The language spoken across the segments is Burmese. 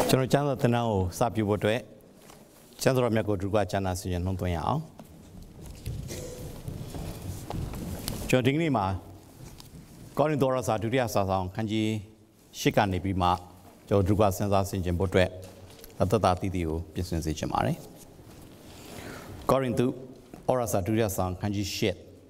ကျွန်တော်ကျန်းစာတင်တန်းကိုစပြုဖို့အတွက်ကျန်းစာတော်မြတ်ကိုဒုက္ခကျမ်းစာစီရင်နှုံးသွင်းရအောင်ကျွန်တော်ဒီကနေ့မှာကောရိန္သုစာဒုတိယစာဆောင်ခန်းကြီး၈ကနေပြီးမှကျွန်တော်ဒုက္ခစဉ်းစားဆင်ခြင်ဖို့အတွက်အတ္တတာတိတိကိုပြင်ဆင်စေချင်ပါတယ်ကောရိန္သုစာဒုတိယစာဆောင်ခန်းကြီး၈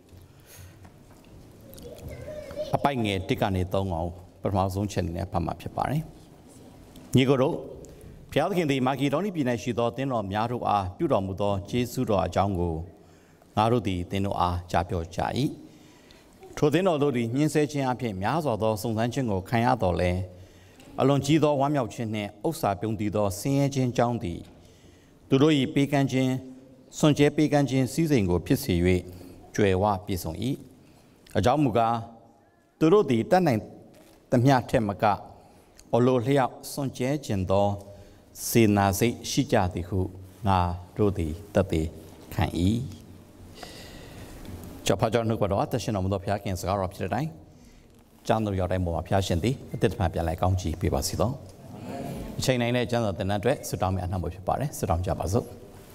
အပိုင်ငယ်1ကနေ3အောင်ပထမဆုံးချက်နဲ့ဖတ်မှာဖြစ်ပါတယ်ညီကိုတို့ဘုရားသခင်သည်မာဂီဒေါနိပြည်၌ရှိသောသင်တော်များတို့အားပြုတော်မူသောကျေးဇူးတော်အကြောင်းကိုငါတို့သည်သင်တို့အားကြားပြောကြ၏ထိုသင်တော်တို့သည်ညှင်းဆဲခြင်းအဖြစ်များစွာသောစုံစမ်းခြင်းကိုခံရတော်လဲအလွန်ကြီးသောဝမ်းမြောက်ခြင်းနှင့်ဥစ္စာပြုံးတည်သောဆင်းရဲခြင်းကြောင့်သည်သူတို့၏ပေးကမ်းခြင်းစွန့်ကြဲပေးကမ်းခြင်းစည်းစိမ်ကိုဖြစ်စေ၍ကြွယ်ဝပြည့်စုံ၏အကြောင်းမူကားသူတို့သည်တတ်နိုင်သမျှထက်မကအလိုလျောက်စွန့်ကြဲခြင်းသောစေနာစိတ်ရှိကြသည်ဟုငါတို့သည်တတ်သိခံ၏ကြောင့်ဖာကြောင့်နှုတ်ကတော့တရှင်တော်မူသောဘုရားခင်စကားတော်ဖြစ်တဲ့တိုင်ကျမ်းတော်ရောက်တိုင်းပေါ်မှာဘုရားရှင်သည်အသက်တဖန်ပြန်လဲကောင်းချီးပေးပါစေသောအချိန်တိုင်းနဲ့ကျမ်းတော်သင်တန်းအတွက်ဆုတောင်းမြတ်အနှံ့ဖို့ဖြစ်ပါတယ်ဆုတောင်းကြပါစို့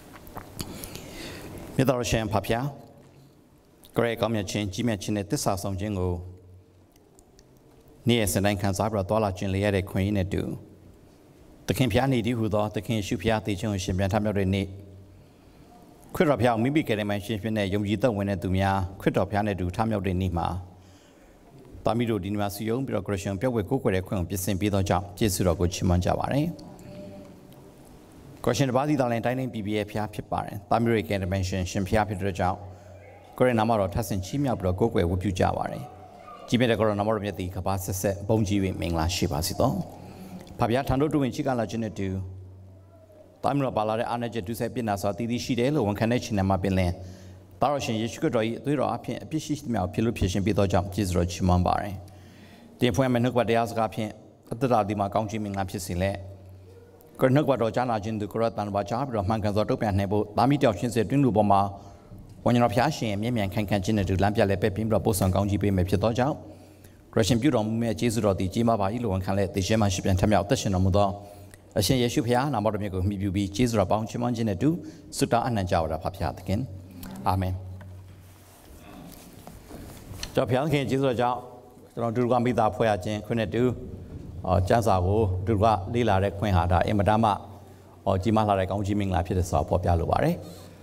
မြတ်တော်ရှင်ဖာဖျားဂရေကောင်းမြတ်ခြင်းကြီးမြတ်ခြင်းနဲ့တစ္ဆာဆောင်ခြင်းကိုနေ့ရက်စံတိုင်းခံစားပြီးတော့သွာလာခြင်းလေးရတဲ့ခွင့်ရနဲ့တူသခင်ဖျားနေသည်ဟူသောသခင်ရှုဖျားတေခြင်းကိုရှင်ပြန်ထမြောက်တဲ့နေ့ခရစ်တော်ဖျားမိမိကယ်တင်ရှင်ဖြစ်တဲ့ယုံကြည်သက်ဝင်တဲ့သူများခရစ်တော်ဖျားနဲ့တူထမြောက်တဲ့နေ့မှာတာမီတို့ဒီနေ့မှာစီယုံပြီးတော့ခရစ်ယာန်ပြောက်ဝဲကိုယ်ွယ်တဲ့ခွင့်ကိုပြင်ဆင်ပေးသောကြောင့်ကျေးဇူးတော်ကိုချီးမွမ်းကြပါရစေခရစ်ယာန်တစ်ပါးစီတော်လည်းတိုင်းတိုင်းပြည်ပြည်ရဲ့ဖျားဖြစ်ပါတယ်တာမီတို့ကယ်တင်ရှင်ဖျားဖြစ်တဲ့ကြောင့်ကိုယ်ရဲ့နာမတော်ထပ်ဆင့်ချီးမြှောက်ပြီးတော့ကိုယ်ွယ်ဝတ်ပြုကြပါရစေကြီးမြတ်တဲ့ကိုရောနာမတော်မြတ်သည်ကဘာဆက်ဆက်ဘုန်းကြီး၍မင်္ဂလာရှိပါစေသောဖဗျာထံတို့တွင်ချိကလာခြင်းနဲ့တူတာမီတော်ပါလာတဲ့အာဏာချက်ဒုစရိုက်ပြစ်နာစွာတည်တည်ရှိတယ်လို့ဝန်ခံတဲ့ခြင်းနဲ့မှာပင်လင်တာတော်ရှင်ယေရှုခရစ်တော်၏အသွေးတော်အဖင်အပြစ်ရှိသမျှဖြစ်လို့ဖြစ်ရှင်ပြီးသောကြောင့်ကျေးဇူးတော်ချီးမွမ်းပါရယ်တင်ဖွင့်မဲ့နှုတ်ကပတ်တရားစကားဖြင့်အတ္တတာဒီမှာကောင်းချီးမင်္ဂလာဖြစ်စေလေကိုနှုတ်ကပတ်တော်ကြားနာခြင်းသူကိုရတန်ဘာကြားပြီးတော့မှန်ကန်စွာတုတ်ပြန်နိုင်ဖို့တာမီတောင်ရှင်းစေတွင်းလူပေါ်မှာဝန်တော်ဖျားရှင်မြင့်မြတ်ခိုင်ခံခြင်းနဲ့တူလမ်းပြလဲပဲ့ပြီးတော့ပို့ဆောင်ကောင်းချီးပေးမယ်ဖြစ်သောကြောင့်ခရစ်ယာန်ပြုတော်မူမဲ့ကျေးဇူးတော်သည်ကြီးမားပါ၏လို့ဝန်ခံလက်သေခြင်းမှရှိပြန်ထမြောက်သက်ရှင်တော်မူသောအရှင်ယေရှုဖခင်နာမတော်မြတ်ကိုမြှုပ်ပြုပြီးကျေးဇူးတော်ပေါင်းချီးမွမ်းခြင်းနဲ့တူဆုတောင်းအနံ့ကြပါတာဖခင်သခင်အာမင်ကြောင့်ဖခင်ကျေးဇူးတော်ကြောင့်ကျွန်တော်ဒုက္ခမိသားဖွဲ့ရခြင်းခွင့်နဲ့တူကျမ်းစာကိုဒုက္ခလေးလာတဲ့ခွင့်ဟာဒါအင်မတန်မှကြီးမားလာတဲ့ကောင်းချီးမင်္ဂလာဖြစ်တဲ့ဆိုတာပေါ်ပြလိုပါတယ်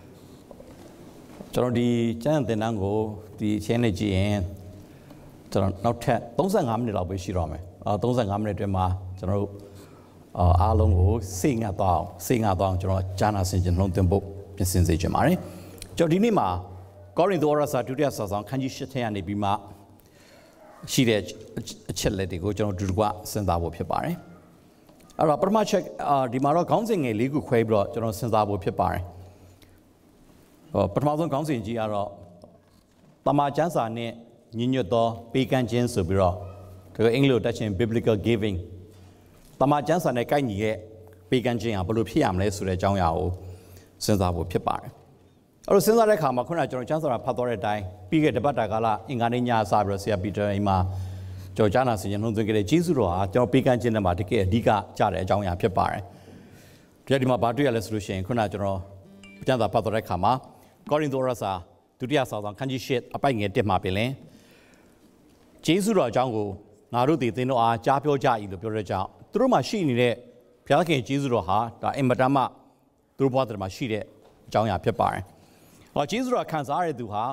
ကျွန်တော်ဒီကျမ်းသင်တန်းကိုဒီအချင်းနဲ့ကြည့်ရင်ကျွန်တော်နောက်ထပ်35မိနစ်လောက်ပဲရှိတော့မယ်35မိနစ်အတွင်းမှာကျွန်တော်တို့အားလုံးကိုစိတ်ငတ်သွားအောင်ကျွန်တော်ဂျာနာဆင်ခြင်လုံးသွင်းဖို့ပြင်ဆင်စေချင်ပါတယ်ကျွန်တော်ဒီနေ့မှာကောရိန္သုစာဒုတိယစာဆောင်ခန်းကြီး8ထဲကနေပြီးမှရှိတဲ့အချက်လက်တွေကိုကျွန်တော်ဒုတိယစဉ်းစားဖို့ဖြစ်ပါတယ်အဲ့တော့ပထမချက်ဒီမှာတော့ခေါင်းစဉ်ငယ်၄ခုခွဲပြီးတော့ကျွန်တော်စဉ်းစားဖို့ဖြစ်ပါတယ်ပထမဆုံးခေါင်းစဉ်ကြီးကတော့တမန်ကျမ်းစာနဲ့ညီညွတ်သောပေးကမ်းခြင်းဆိုပြီးတော့ဒီအင်္ဂလိပ်တက်ခြင်း biblical giving တမန်ကျမ်းစာနဲ့ကိုက်ညီရဲ့ပေးကမ်းခြင်းဟာဘယ်လိုဖြစ်ရမလဲဆိုတဲ့အကြောင်းအရာကိုစဉ်းစားဖို့ဖြစ်ပါတယ်အဲ့လိုစဉ်းစားတဲ့အခါမှာခုနကကျွန်တော်ကျမ်းစာဖတ်သွားတဲ့အတိုင်းပြီးခဲ့တဲ့တပတ်တာကာလအင်္ဂါနေ့ညစပြီးတော့ဆရာပီတာအိမ်မှာကျွန်တော်ကျမ်းစာဆင်ခြင်နှုံးသွင်းခဲ့တဲ့ဂျေဇုတော်ဟာကျွန်တော်ပေးကမ်းခြင်းနဲ့မှာတကယ်အဓိကကြတဲ့အကြောင်းအရာဖြစ်ပါတယ်ဒီမှာဘာတွေ့ရလဲဆိုလို့ရှိရင်ခုနကကျွန်တော်ကျမ်းစာဖတ်သွားတဲ့အခါမှာကောရိန္သုစာဒုတိယစာဆောင်ခန်းကြီး၈အပိုက်ငယ်1မှာပင်လင်ကျေးဇူးတော်အကြောင်းကိုငါတို့သည်သင်တို့အားကြားပြောကြ၏လို့ပြောတဲ့ကြောင့်သူတို့မှာရှိနေတဲ့ဘုရားခင်ကျေးဇူးတော်ဟာဒါအင်မတန်မှသူတို့ဘဝတည်းမှာရှိတဲ့အကြောင်းအရာဖြစ်ပါတယ်။ကျေးဇူးတော်ခံစားရတဲ့သူဟာ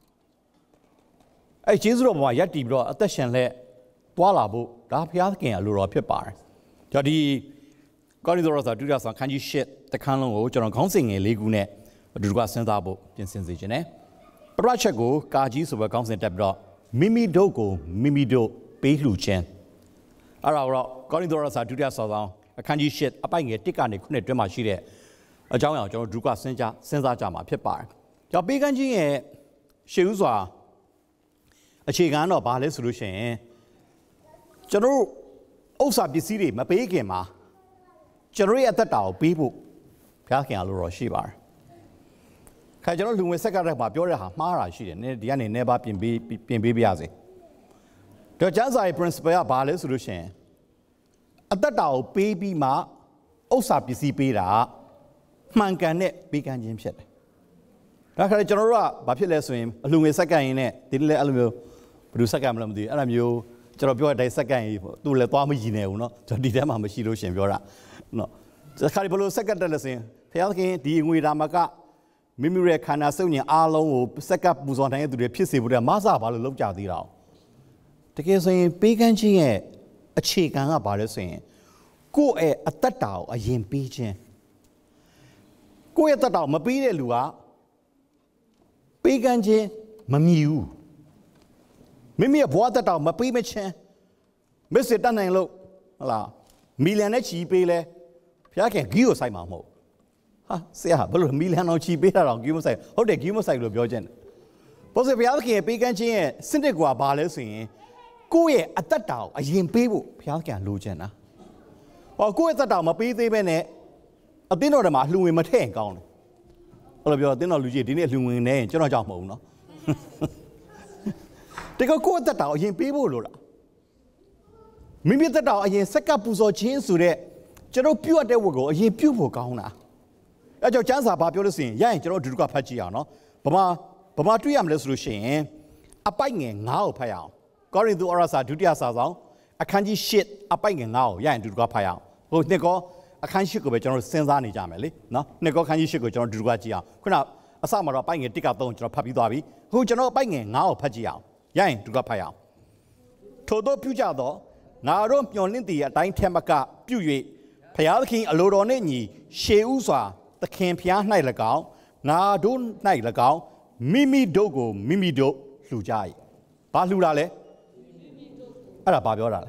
ကျေးဇူးတော်ပေါ်မှာယက်တည်ပြီးတော့အသက်ရှင်လက်တွာလာဖို့ဒါဘုရားခင်အလိုတော်ဖြစ်ပါတယ်။ဒါဒီကောရိန္သုစာဒုတိယဆောင်ခန်းကြီး၈တခန်းလုံးကိုကျွန်တော်ခေါင်းစဉ်ငယ်၄ခုနဲ့အတူတူကစဉ်းစားဖို့ပြင်ဆင်စေခြင်းနဲ့ပထမချက်ကိုကာကြီးဆိုပဲခေါင်းစဉ်တက်ပြီးတော့မိမိတို့ကိုမိမိတို့ပေးလှူခြင်းအဲ့ဒါတော့ကောရိန္သုစာဒုတိယစာဆောင်အခန်းကြီး၈အပိုက်ငယ်1ကနေ9အတွင်းမှာရှိတဲ့အကြောင်းအရာကိုကျွန်တော်ဒုက္ခစဉ်းစားကြမှာဖြစ်ပါတယ်။ကြောင့်ပေးကမ်းခြင်းရဲ့ရှေ့ဦးစွာအခြေခံတော့ဘာလဲဆိုလို့ရှိရင်ကျွန်တော်ဥစ္စာပစ္စည်းတွေမပေးခင်မှာကျွန်တော်ရဲ့အသက်တာကိုပေးဖို့ဘုရားခင်အလိုတော်ရှိပါတယ်။ခင်ကျွန်တော်လူငွေဆက်ကရက်မှာပြောတဲ့ဟာမှားတာရှိတယ်။ဒီကနေနေပါပြင်ပေးပါရစေ။တော့ကျမ်းစာရဲ့ principle ကဘာလဲဆိုလို့ရှိရင်အသက်တာကိုပေးပြီးမှဥစ္စာပစ္စည်းပေးတာမှန်ကန်တဲ့ပေးကမ်းခြင်းဖြစ်တယ်။ဒါခါကျကျွန်တော်တို့ကဘာဖြစ်လဲဆိုရင်အလှငွေစက္ကန့်ရင်းနဲ့ဒီလည်းအဲ့လိုမျိုးဘယ်လိုစက္ကန့်မလဲမသိဘူးအဲ့လိုမျိုးကျွန်တော်ပြောတဲ့အတိုင်းစက္ကန့်ကြီးသူလည်းသွားမရည်နေဘူးเนาะကျွန်တော်ဒီထဲမှာမရှိလို့ရှင်ပြောတာเนาะခါဒီဘယ်လိုစက္ကန့်တက်လဲဆိုရင်ဘုရားသခင်ဒီငွေဓမ္မကမိမိရဲ့ခန္ဓာစုံညင်အားလုံးကိုစက္ကန့်ပူဇော်နိုင်တဲ့သူတွေဖြစ်စေဖို့တဲ့မဆဘာလို့လောက်ကြသေးတာတကယ်ဆိုရင်ပေးကမ်းခြင်းရဲ့အခြေခံကဘာလဲဆိုရင်ကိုယ့်ရဲ့အတ္တတာကိုအရင်ပေးခြင်းကိုယ့်ရဲ့တ္တတာကိုမပေးတဲ့လူကပေးကမ်းခြင်းမမြည်ဘူးမိမိရဲ့ဘဝတ္တတာကိုမပေးမချင်းမစ်စစ်တတ်နိုင်လို့ဟုတ်လားမီလီယံနဲ့ချီပေးလဲဘုရားခင်ဂီးကိုစိုက်မှာမဟုတ်ဟာဆရာဘယ်လိုမီလီယံအောင်ချီပေးတာတော့ဂီးမစိုက်ဟုတ်တယ်ဂီးမစိုက်လို့ပြောခြင်းဘာလို့ဘုရားခင်ပေးကမ်းခြင်းရဲ့စနစ်ကဘာလဲဆိုရင်ကိုယ့်ရဲ့အတ္တတာကိုအရင်ပေးဖို့ဘုရားခင်လိုချင်တာကိုယ့်ရဲ့အတ္တတာမပေးသေးဘဲနဲ့အတင်းတော်တွေမှာအလှငွေမထည့်ရင်ကောင်းတယ်အဲ့လိုပြောအတင်းတော်လူကြီးဒီနေ့အလှငွေနဲ့ကျွန်တော်ကြောက်မဟုတ်ဘူးနော်တကယ်ကိုယ့်အတ္တတာကိုအရင်ပေးဖို့လိုတာမိမိအတ္တတာကိုအရင်စက္ကပ်ပူဇော်ခြင်းဆိုတဲ့ကျွန်တော်ပြုတ်တဲ့ဝတ်ကိုအရင်ပြုတ်ဖို့ကောင်းတာအဲ့ကြောင့်ကျမ်းစာဘာပြောလို့ဆိုရင်ရရင်ကျွန်တော်ဒီတစ်ခါဖတ်ကြည့်အောင်နော်ဗမာတွေ့ရမလဲဆိုလို့ရှိရင်အပိုက်ငယ်9ကိုဖတ်ရအောင်ကောရိန္သုဩရစာဒုတိယစာဆောင်အခန်းကြီး8အပိုက်ငယ်9ကိုရရင်ဒီတစ်ခါဖတ်ရအောင်ဟိုနှစ်ကောအခန်း8ကိုပဲကျွန်တော်စဉ်းစားနေကြမယ်လေနော်နှစ်ကောအခန်းကြီး8ကိုကျွန်တော်ဒီတစ်ခါကြည့်အောင်ခုနအစမှာတော့အပိုက်ငယ်1က3ကျွန်တော်ဖတ်ပြီးသွားပြီဟိုကျွန်တော်အပိုက်ငယ်9ကိုဖတ်ကြည့်အောင်ရရင်ဒီတစ်ခါဖတ်ရအောင်ထို့သောပြုကြသောငါတို့မျှော်လင့်သည့်အတိုင်းထက်မကပြု၍ဘုရားသခင်အလိုတော်နှင့်ညီရှေးဥစွာသခင်ဖျား၌၎င်းငါတို့၌၎င်းမိမိတို့ကိုမိမိတို့လှူကြ၏ဘာလှူတာလဲအဲ့ဒါဘာပြောတာလဲ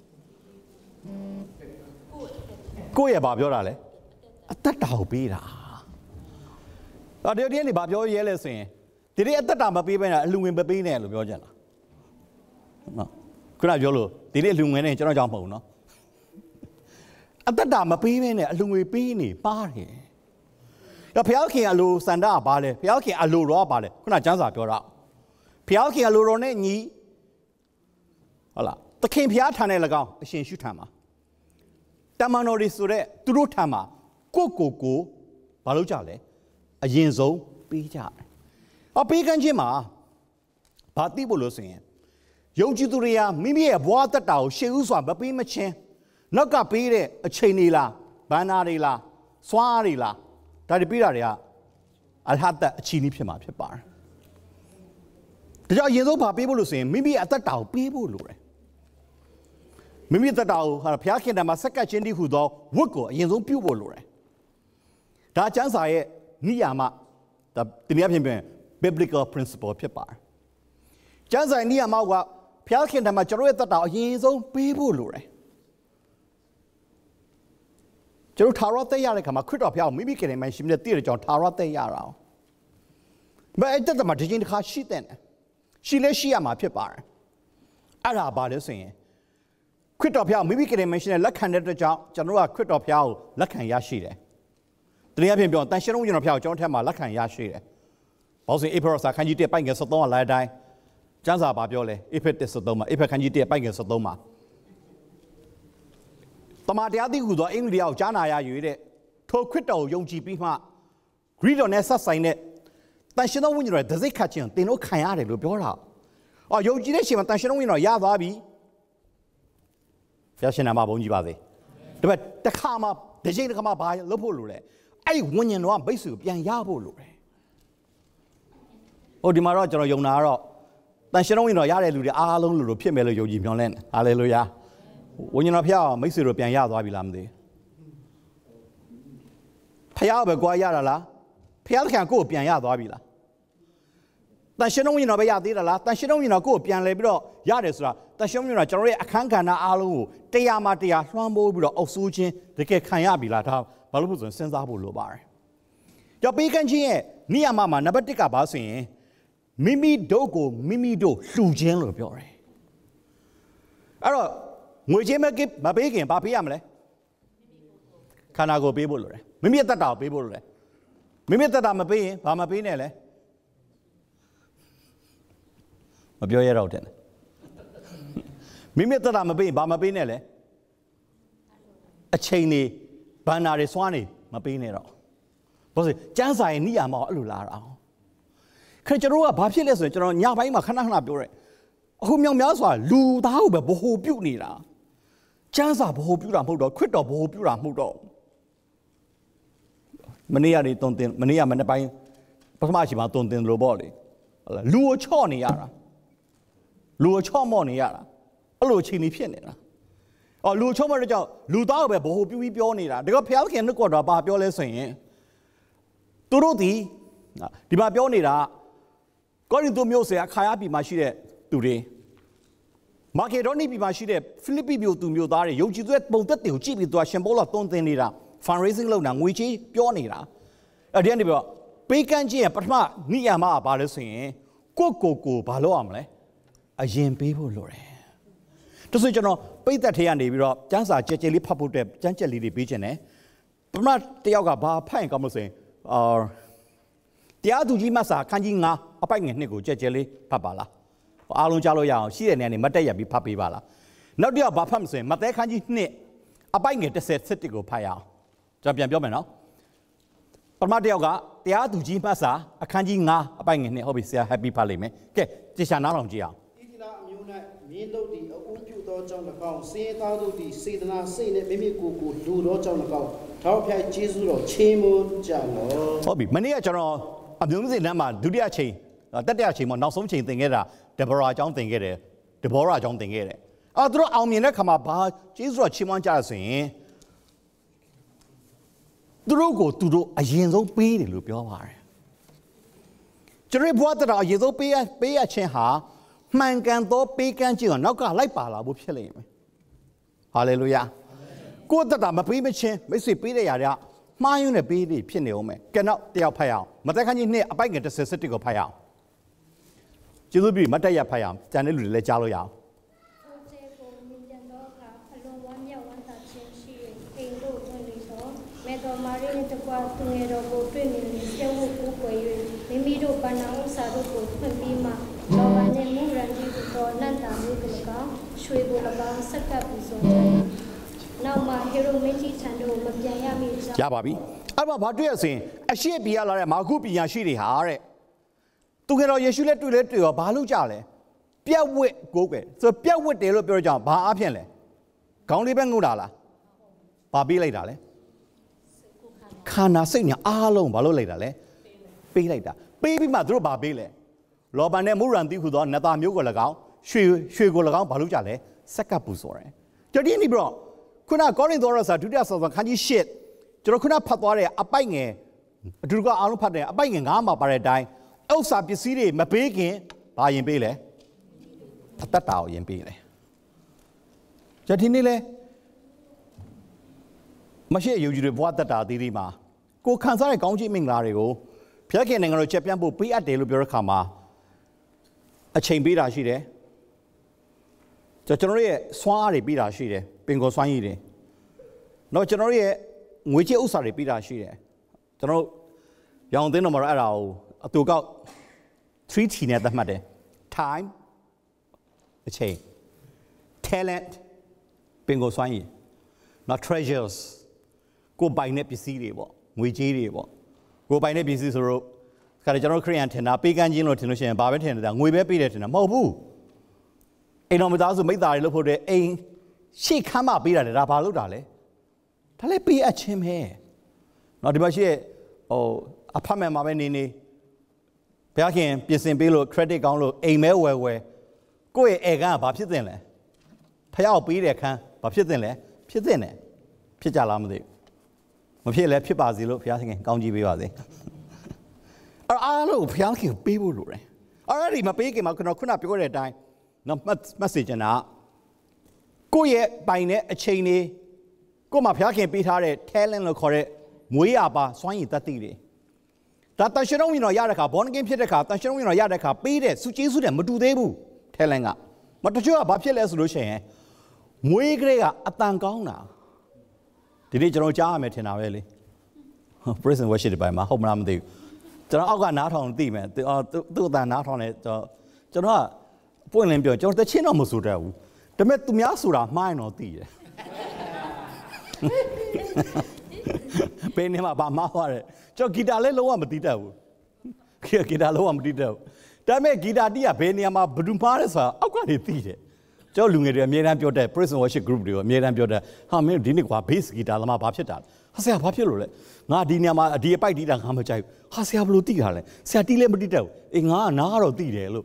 ကိုယ့်ရဲ့ဘာပြောတာလဲအတ္တတာကိုပေးတာဒီနေ့ဘာပြောရဲလဲဆိုရင်ဒီနေ့အတ္တတာမပေးဘဲနဲ့အလှငွေမပေးနဲ့လို့ပြောကြလားနော်ခုနပြောလို့ဒီနေ့အလှငွေနဲ့ကျွန်တော်ကြောင့်မဟုတ်ဘူးနော်အတ္တတာမပေးဘဲနဲ့အလှငွေပေးနေပါတယ်ဘုရားခင်အလိုစန္ဒကဘာလဲဘုရားခင်အလိုတော်ကဘာလဲခုနကျမ်းစာပြောတာဘုရားခင်အလိုတော်နဲ့ညီဟုတ်လားသခင်ဘုရားထံနဲ့၎င်းအရှင်ရှုထံမှာတမန်တော်တွေဆိုတဲ့သူတို့ထံမှာကိုဘာလို့ကြလဲအရင်ဆုံးပေးကြတယ်ပေးကမ်းခြင်းမှာဘာသိဖို့လို့ဆိုရင်ယုံကြည်သူတွေကမိမိရဲ့ဘဝတ္တတာကိုရှေ့ဥစွာမပေးမချင်းနောက်ကပေးတဲ့အချိန်တွေလားဘန္နာတွေလားစွားတွေလားဒါတွေပေးတာတွေကအလဟတ်အချီးနှီးဖြစ်မှာဖြစ်ပါတယ်ဒါကြောင့်အရင်ဆုံးဘာပေးဖို့လို့ဆိုရင်မိမိအတ္တတာကိုပေးဖို့လိုတယ်မိမိအတ္တတာကိုဘုရားခင်တမှာစက္ကပ်ချင်းတည်းဟူသောဝတ်ကိုအရင်ဆုံးပြုဖို့လိုတယ်ဒါကျမ်းစာရဲ့နိယာမဒါဒီနေ့အဖြစ် biblical principle ဖြစ်ပါတယ်ကျမ်းစာနိယာမကဘုရားခင်တမှာကျွန်တော်ရဲ့အတ္တတာကိုအရင်ဆုံးပေးဖို့လိုတယ်ကျွန်တော်ထာဝရသက်ရတဲ့ခါမှာခရစ်တော်ဘုရားကိုမိမိကယ်တင်မှရှင်မြတ်တည်တဲ့ကြောင့်ထာဝရသက်ရတာ။ဘယ်အဲ့တမှာဒီချင်းတစ်ခါရှိတဲ့ရှိလဲရှိရမှာဖြစ်ပါတယ်။အဲ့ဒါဘာလဲဆိုရင်ခရစ်တော်ဘုရားမိမိကယ်တင်မှရှင်နဲ့လက်ခံတဲ့အတွက်ကြောင့်ကျွန်တော်ကခရစ်တော်ဘုရားကိုလက်ခံရရှိတယ်။တနည်းအားဖြင့်ပြောတန်ရှင်တော်ကျွန်တော်ဘုရားကိုကျွန်တော်ထက်မှာလက်ခံရရှိတယ်။ဘာလို့ဆိုရင်ဧဖရစာခန်းကြီး1ပိုက်ငယ်73ကလာတဲ့အတိုင်းကျမ်းစာဘာပြောလဲဧဖက်73မှာဧဖက်ခန်းကြီး1ပိုက်ငယ်73မှာတမန်တရားသိဟူသောအင်္ဂလိပ်ကိုကြားနာရ၍တဲ့ထိုခရစ်တော်ကိုယုံကြည်ပြီးမှဂရိတော်နဲ့ဆက်ဆိုင်တဲ့တန်ရှင်သောဝိညာဉ်တော်ရဲ့ဒဇိတ်ခတ်ခြင်းတင်တို့ခံရတယ်လို့ပြောတာ။ယုံကြည်တဲ့အချိန်မှာတန်ရှင်သောဝိညာဉ်တော်ရသွားပြီ။ဘုရားရှင်နာမဘုန်းကြီးပါစေ။ဒါပေမဲ့တစ်ခါမှတစ်ချိန်တစ်ခါမှဘာလုပ်ဖို့လိုလဲ။အဲ့ဒီဝိညာဉ်တော်ကမိတ်ဆွေကိုပြန်ရဖို့လိုတယ်။ဒီမှာတော့ကျွန်တော်ယုံတာကတော့တန်ရှင်သောဝိညာဉ်တော်ရတဲ့လူတွေအားလုံးလိုဖြစ်မယ်လို့ယုံကြည်မျှော်လင့်တယ်။ဟာလေလုယာ။ဝိညာဉ်တော်ဖျားမိတ်ဆွေတို့ပြန်ရသွားပြီလားမသိဖျားပဲကြွားရတာလားဖျားသခင်ကိုယ်ပြန်ရသွားပြီလားတန်ရှင်တော်ဝိညာဉ်တော်ပဲရသေးတာလားတန်ရှင်တော်ဝိညာဉ်တော်ကိုယ်ပြန်လဲပြီးတော့ရတယ်ဆိုတာတန်ရှင်ဝိညာဉ်တော်ကျွန်တော်ရဲ့အခန်းကဏ္ဍအားလုံးကိုတရားမှတရားလွှမ်းမိုးပြီးတော့အုပ်ဆိုးခြင်းတကယ်ခံရပြီလားဒါဘာလို့ဆိုရင်စဉ်းစားဖို့လိုပါတယ်။ကြောက်ပေးကမ်းခြင်းရဲ့နိယာမမှာနံပါတ်1ကဘာဆိုရင်မိမိတို့ကိုမိမိတို့လှူခြင်းလို့ပြောတယ်။အဲ့တော့ငွေချင်းမပေးခင်ဘာပေးရမလဲခန္ဓာကိုယ်ပေးဖို့လိုတယ်မိမိအတ္တတာကိုပေးဖို့လိုတယ်မိမိအတ္တတာမပေးရင်ဘာမပေးနဲ့လဲမပြောရတော့တဲ့မိမိအတ္တတာမပေးရင်ဘာမပေးနဲ့လဲအချိန်နေဘ banner တွေစွမ်းနေမပေးနဲ့တော့ဘာလို့ကျန်းစာရဲ့နိယာမအဲ့လိုလာတာခင်ကျွန်တော်ကဘာဖြစ်လဲဆိုရင်ကျွန်တော်ညပိုင်းမှာခဏပြောရဲအခုမြောင်များစွာလူသားကိုပဲဗဟိုပြုတ်နေတာကျန်းစာဗဟိုပြုတ်တာမဟုတ်တော့ခရစ်တော်ဗဟိုပြုတ်တာမဟုတ်တော့မနေ့ကနေတုံတင်မနေ့ကမနေ့ပိုင်းပထမရှိမှတုံတင်လို့ပေါ့လေလူကိုချော့နေရတာလူကိုချော့မော့နေရတာအဲ့လိုအခြေအနေဖြစ်နေတာလူချော့မော့တဲ့ကြောင့်လူသားကိုပဲဗဟိုပြုတ်ပြီးပြောနေတာဒါကဖျားခင်နှုတ်ကတော်ဘာပြောလဲဆိုရင်သူတို့ဒီမှာပြောနေတာကောရိန္သုမြို့ဆရာခါယာပြည်မှာရှိတဲ့သူတွေမာကေဒေါနီပြည်မှာရှိတဲ့ဖိလိပ္ပိမြို့သူမြို့သားတွေယုံကြည်သူရဲ့ပုံသက်တွေကိုကြည့်ပြီးသူကရှင်ပေါလုတုံးသင်နေတာ fundraising လုပ်တာငွေချေးပြောနေတာအဲ့ဒီကနေပြီးတော့ပေးကမ်းခြင်းရဲ့ပထမနိယာမကဘာလဲဆိုရင်ကိုဘာလုပ်ရမလဲအရင်ပေးဖို့လိုတယ်ဒါဆိုကျွန်တော်ပိတ်သက်ထဲကနေပြီးတော့ကျန်းစာကြဲကြဲလေးဖတ်ဖို့တဲ့ကျန်းကျက်လေးတွေပေးခြင်းနဲ့ပထမတယောက်ကဘာဖတ်ရင်ကောင်းမလို့ဆိုရင်တရားသူကြီးမဆာခန်းကြီး9အပိုက်ငယ်2ကိုကြက်ကြဲလေးဖတ်ပါလားအားလုံးကြားလို့ရအောင်ရှိတဲ့နေရာနေမတက်ရပြီးဖတ်ပေးပါလားနောက်တစ်ယောက်ဘာဖတ်မဆိုရင်မဿဲခန်းကြီး2အပိုက်ငယ်37ကိုဖတ်ရအောင်ကျွန်တော်ပြန်ပြောမယ်နော်ပထမတစ်ယောက်ကတရားသူကြီးမဆာအခန်းကြီး9အပိုက်ငယ်2ဟုတ်ပြီဆရာ happy ဖတ်လိမ့်မယ်ကဲကြည်ရှာနားထောင်ကြည့်အောင်ဣတိလအမျိုး၌မြင်းတို့သည်အုပ်ပြုသောကြောင့်၎င်းစင်သားတို့သည်စေတနာစိတ်နှင့်မိမိကိုယ်ကိုလူသောကြောင့်၎င်းထောက်ဖြိုက်ကျေးဇူးတော်ချီးမွမ်းကြလောဟုတ်ပြီမနေ့ကကျွန်တော်အမျိုးမျိုးစင်တန်းမှာဒုတိယချိန်တတိယချိန်မှာနောက်ဆုံးချိန်သင်ခဲ့တာဒေဘောရာအကြောင်းသင်ခဲ့တယ်ဒေဘောရာအကြောင်းသင်ခဲ့တယ်သူတို့အောင်မြင်တဲ့ခါမှာဘာကျေးဇူးတော်ချီးမွမ်းကြရဆိုရင်သူတို့ကိုသူတို့အရင်ဆုံးပေးတယ်လို့ပြောပါတယ်ကျွန်တော်ဘဝတတော်အရင်ဆုံးပေးရခြင်းဟာမှန်ကန်သောပေးကမ်းခြင်းကိုနောက်ကလိုက်ပါလာဖို့ဖြစ်လိမ့်မယ်ဟာလေလုယာကိုယ်တတော်မပေးမချင်းမိတ်ဆွေပေးတဲ့ຢာတွေကမှားယွင်းတဲ့ပေးတွေဖြစ်နေအောင်မယ်ကဲနောက်တယောက်ဖတ်ရအောင်မသက်ခန်းကြီး2အပိုက်ငယ်37ကိုဖတ်ရအောင်ကျေးဇူးပြုမတ်တက်ရဖတ်ရအောင်ကျန်တဲ့လူတွေလည်းကြားလို့ရအောင်ကျေကိုမြင်ကြတော့ကအလုံးဝမြောက်ဝမ်းသာခြင်းရှိတဲ့အိမ်တို့ဝင်လေသောမေတော်မာရီနဲ့တကွာသူငယ်တော်ကိုတွေ့မြင်ပြီးကျုပ်ကိုကိုယ်၍မိမိတို့ဘာနာဥစ္စာတို့ကိုဖွင့်ပြီးမှလောဘနဲ့မူရန်ကြီးကိုနတ်တာမျိုးက၎င်းရွှေကို၎င်းဆက်ကပ်ပြီးဆိုကြတယ်နောက်မှာဟေရိုမင်းကြီးထံတို့မပြန်ရမိကြောင်းရပါပြီအဲ့မှာဘာတွေ့ရဆိုရင်အရှိပြရလာတဲ့မာကုပညာရှိတွေဟာတဲ့သူငယ်တော်ယေရှုလည်းတွေ့ရောဘာလို့ကြလဲပြက်ဝစ်ကိုပဲဆိုပြက်ဝစ်တယ်လို့ပြောကြအောင်ဘာအဖြစ်လဲခေါင်းလေးပဲငုတ်တာလားဘာပေးလိုက်တာလဲခန္ဓာစိတ်ညာအားလုံးဘာလို့လိုက်တာလဲပေးလိုက်တာပေးပြီးမှသူတို့ဘာပေးလဲလောဘနဲ့မုရန်တိဟုသောနတ်သားမျိုးကို၎င်းရွှေကို၎င်းဘာလို့ကြလဲစက်ကပ်ပူဆိုတယ်ကြည့်ဒီဘရောခုနကောရိန္သုရောစာဒုတိယဆောင်ခန်းကြီး8ကျွန်တော်ခုနဖတ်သွားတဲ့အပိုက်ငယ်အတူတူကအားလုံးဖတ်တယ်အပိုက်ငယ်9မှာပါတဲ့အတိုင်းဥစ္စာပစ္စည်းတွေမပေးခင်ဘာရင်ပေးလဲအသက်တာကိုရင်ပေးတယ်ကြဒီနေ့လဲမရှိယုံကြည်တဲ့ဘဝသက်တာအသီးသီးမှာကိုခံစားတဲ့ကောင်းချီးမင်္ဂလာတွေကိုဘုရားခင်နိုင်ငံတော်ချက်ပြန့်ဖို့ပေးအပ်တယ်လို့ပြောတဲ့အခါမှာအချိန်ပေးတာရှိတယ်ကျွန်တော်ရဲ့စွမ်းအားတွေပေးတာရှိတယ်ပင်ကိုစွမ်းရည်တွေတော့ကျွန်တော်ရဲ့ငွေကြေးဥစ္စာတွေပေးတာရှိတယ်ကျွန်တော်ရောင်သိန်းတော်မှာအဲ့ဒါကိုအတူကောက် 3T နဲ့သတ်မှတ်တယ် time အချိန် talent ပင်ကိုစွမ်းရည်နောက် treasures ကိုပိုင်တဲ့ပစ္စည်းတွေပေါ့ငွေကြေးတွေပေါ့ကိုပိုင်တဲ့ပစ္စည်းဆိုတော့ခါကျွန်တော်ခရိယန်ထင်တာပေးကမ်းခြင်းလို့ထင်လို့ရှိရင်ဘာပဲထင်တယ်ငွေပဲပေးတယ်ထင်တာမဟုတ်ဘူးအိမ်တော်မိသားစုမိသားတွေလို့ဖို့တဲ့အိမ်ရှေ့ခမ်းမပေးတာလေဒါဘာလို့တာလဲဒါလည်းပေးအပ်ခြင်းပဲနော်ဒီမှာရှိရဲ့အဖတ်မယ်မှာပဲနေဘုရားခင်ပြင်ဆင်ပေးလို့ credit ကောင်းလို့အိမ်မဲဝယ်ကိုယ့်ရဲ့ဧကန်ကဘာဖြစ်တင်လဲဖះကိုပေးတဲ့ခန်းဘာဖြစ်တင်လဲဖြစ်တင်တယ်ဖြစ်ကြလားမသိဘူးမဖြစ်လဲဖြစ်ပါစေလို့ဘုရားခင်ကောင်းကြီးပေးပါစေအားလုံးဘုရားခင်ပေးဖို့လိုတယ်အဲ့ဒီမပေးခင်မှာကျွန်တော်ခုနပြောတဲ့အတိုင်းနော် message နာကိုယ့်ရဲ့ပိုင်တဲ့အချိန်တွေကိုယ်မှာဘုရားခင်ပေးထားတဲ့ talent လို့ခေါ်တဲ့မွေးရပါစွမ်းရည်တတ်သိတွေဒါတန်ရှင်တော်ဝင်တော်ရတဲ့ခါ born again ဖြစ်တဲ့ခါတန်ရှင်တော်ဝင်တော်ရတဲ့ခါပေးတဲ့စုကျေးစုတဲ့မတူသေးဘူး talent ကမတချို့ကဘာဖြစ်လဲဆိုလို့ရှိရင်မွေးကလေးကအတန်ကောင်းတာဒီနေ့ကျွန်တော်ကြားရမယ်ထင်တာပဲလေ prison worship တွေပိုင်းမှာဟုတ်မလားမသိဘူးကျွန်တော်အောက်ကနားထောင်သိမယ်သူ့အတန်နားထောင်နေကျွန်တော်ကပွင့်လင်းပြောကျွန်တော်တချင်းတော့မဆိုတတ်ဘူးဒါပေမဲ့သူများဆိုတာမှားရင်တော့သိတယ် Penema Bamaware. Joe Gitale low on Matito. Gita low on Matito. Dame Gita dia Beniama Budumparesa. How can he teach it? Joe Lunga, Miran Pioda, prison worship group, Miran Pioda. How many didn't base Gita Lama Papita? Hasa popular. Nadinama, a dear by Dida Hamachai. Hasa Blue Tigale. Satile Matito. Inga Naro Tide.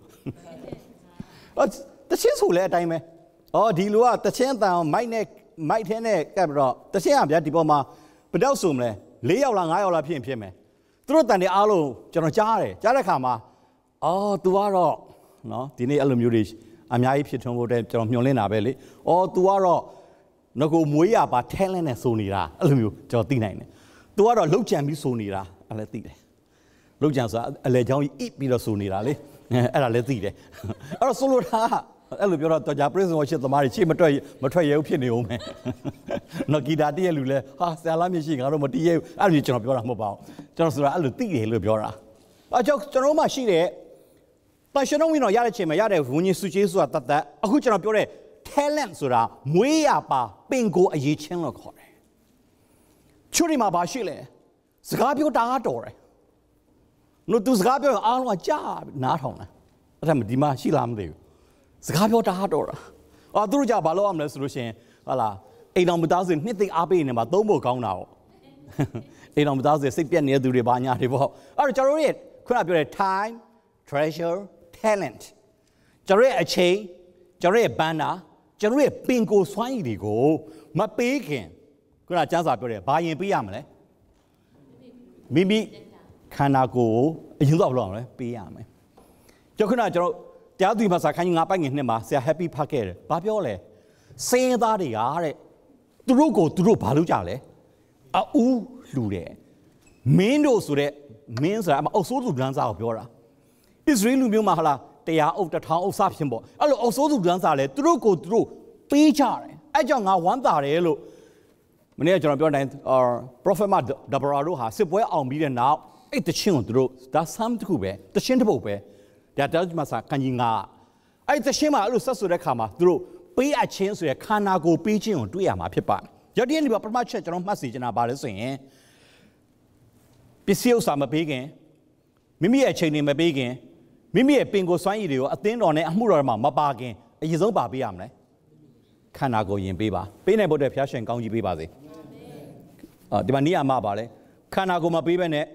The chance who let time. Oh, Dilua, the chance down my neck, my tene, Cabra, the same that diploma, but also lay out long Iola PM. Through than the alo, Janachare, Jarakama. Oh, Tuaro, no, Dine Alumurish, I'm Yapiton, John Yolena Belly, or Tuaro, no go Muya, but Telen and Sonira, Alumu, Jordina. Tuaro, look jam Sonira, a letide. Look jams, a legend eat me the Sonira, a letide. Or solo. Elubio to Japanese watch the marriage, Matray opinion. No Gida dear Lule, Salami, Aromatia, I'll reach up your mobile. Johnson, I'll think Lubiora. A joke, Jeroma, she there. But you know, we know Yarachi, Mayada, when you suggest that, a huge of your talent, Sura, Mueapa, Bingo, a ye channel core. Churima Bashile, Scabio Dator. No to Scabio, our job, not on. I'm Dima Shilam. Scabio Tahadora. Or Duja Balo, I'm less Russian. Voilà. 8,000 anything up in about Domo Gong now. 8,000 sick near the Ribanya. Or Jared, could have been time, treasure, talent. Jared a chain, Jared banner, Jared bingo swine go, my bacon. Could I chance up here? Buy in Piamle? Maybe can I go? You love long, Piame. Jokuna. The other was a kind of in say happy packet, Babiole. Say that they are to go to Palujale. A oo lude. Mendo sure means I'm also to glance out Biora. It's really Mahala, they are of the town of Sapimbo. I'll also to glance out to go through Pichar. I don't know one that hello. Manager or Prophet Dabarado, Sipway on million now. It's the chin through. That's some to be the Shintabo. That does Massa Kanyinga. I the Shema Lusasu Kama through pay a chance to a Kanago Beijing to Yama Pipa. You're the only much message in about it saying Pisio Sama Begin, Mimi a chain in my begin, Mimi a bingo swine you, a thing on a Murama, my bargain, a his own baby amne. Kanago in Biba, being able to passion Gangi Bibazi. The Mania Mabale, Kanago Mabibene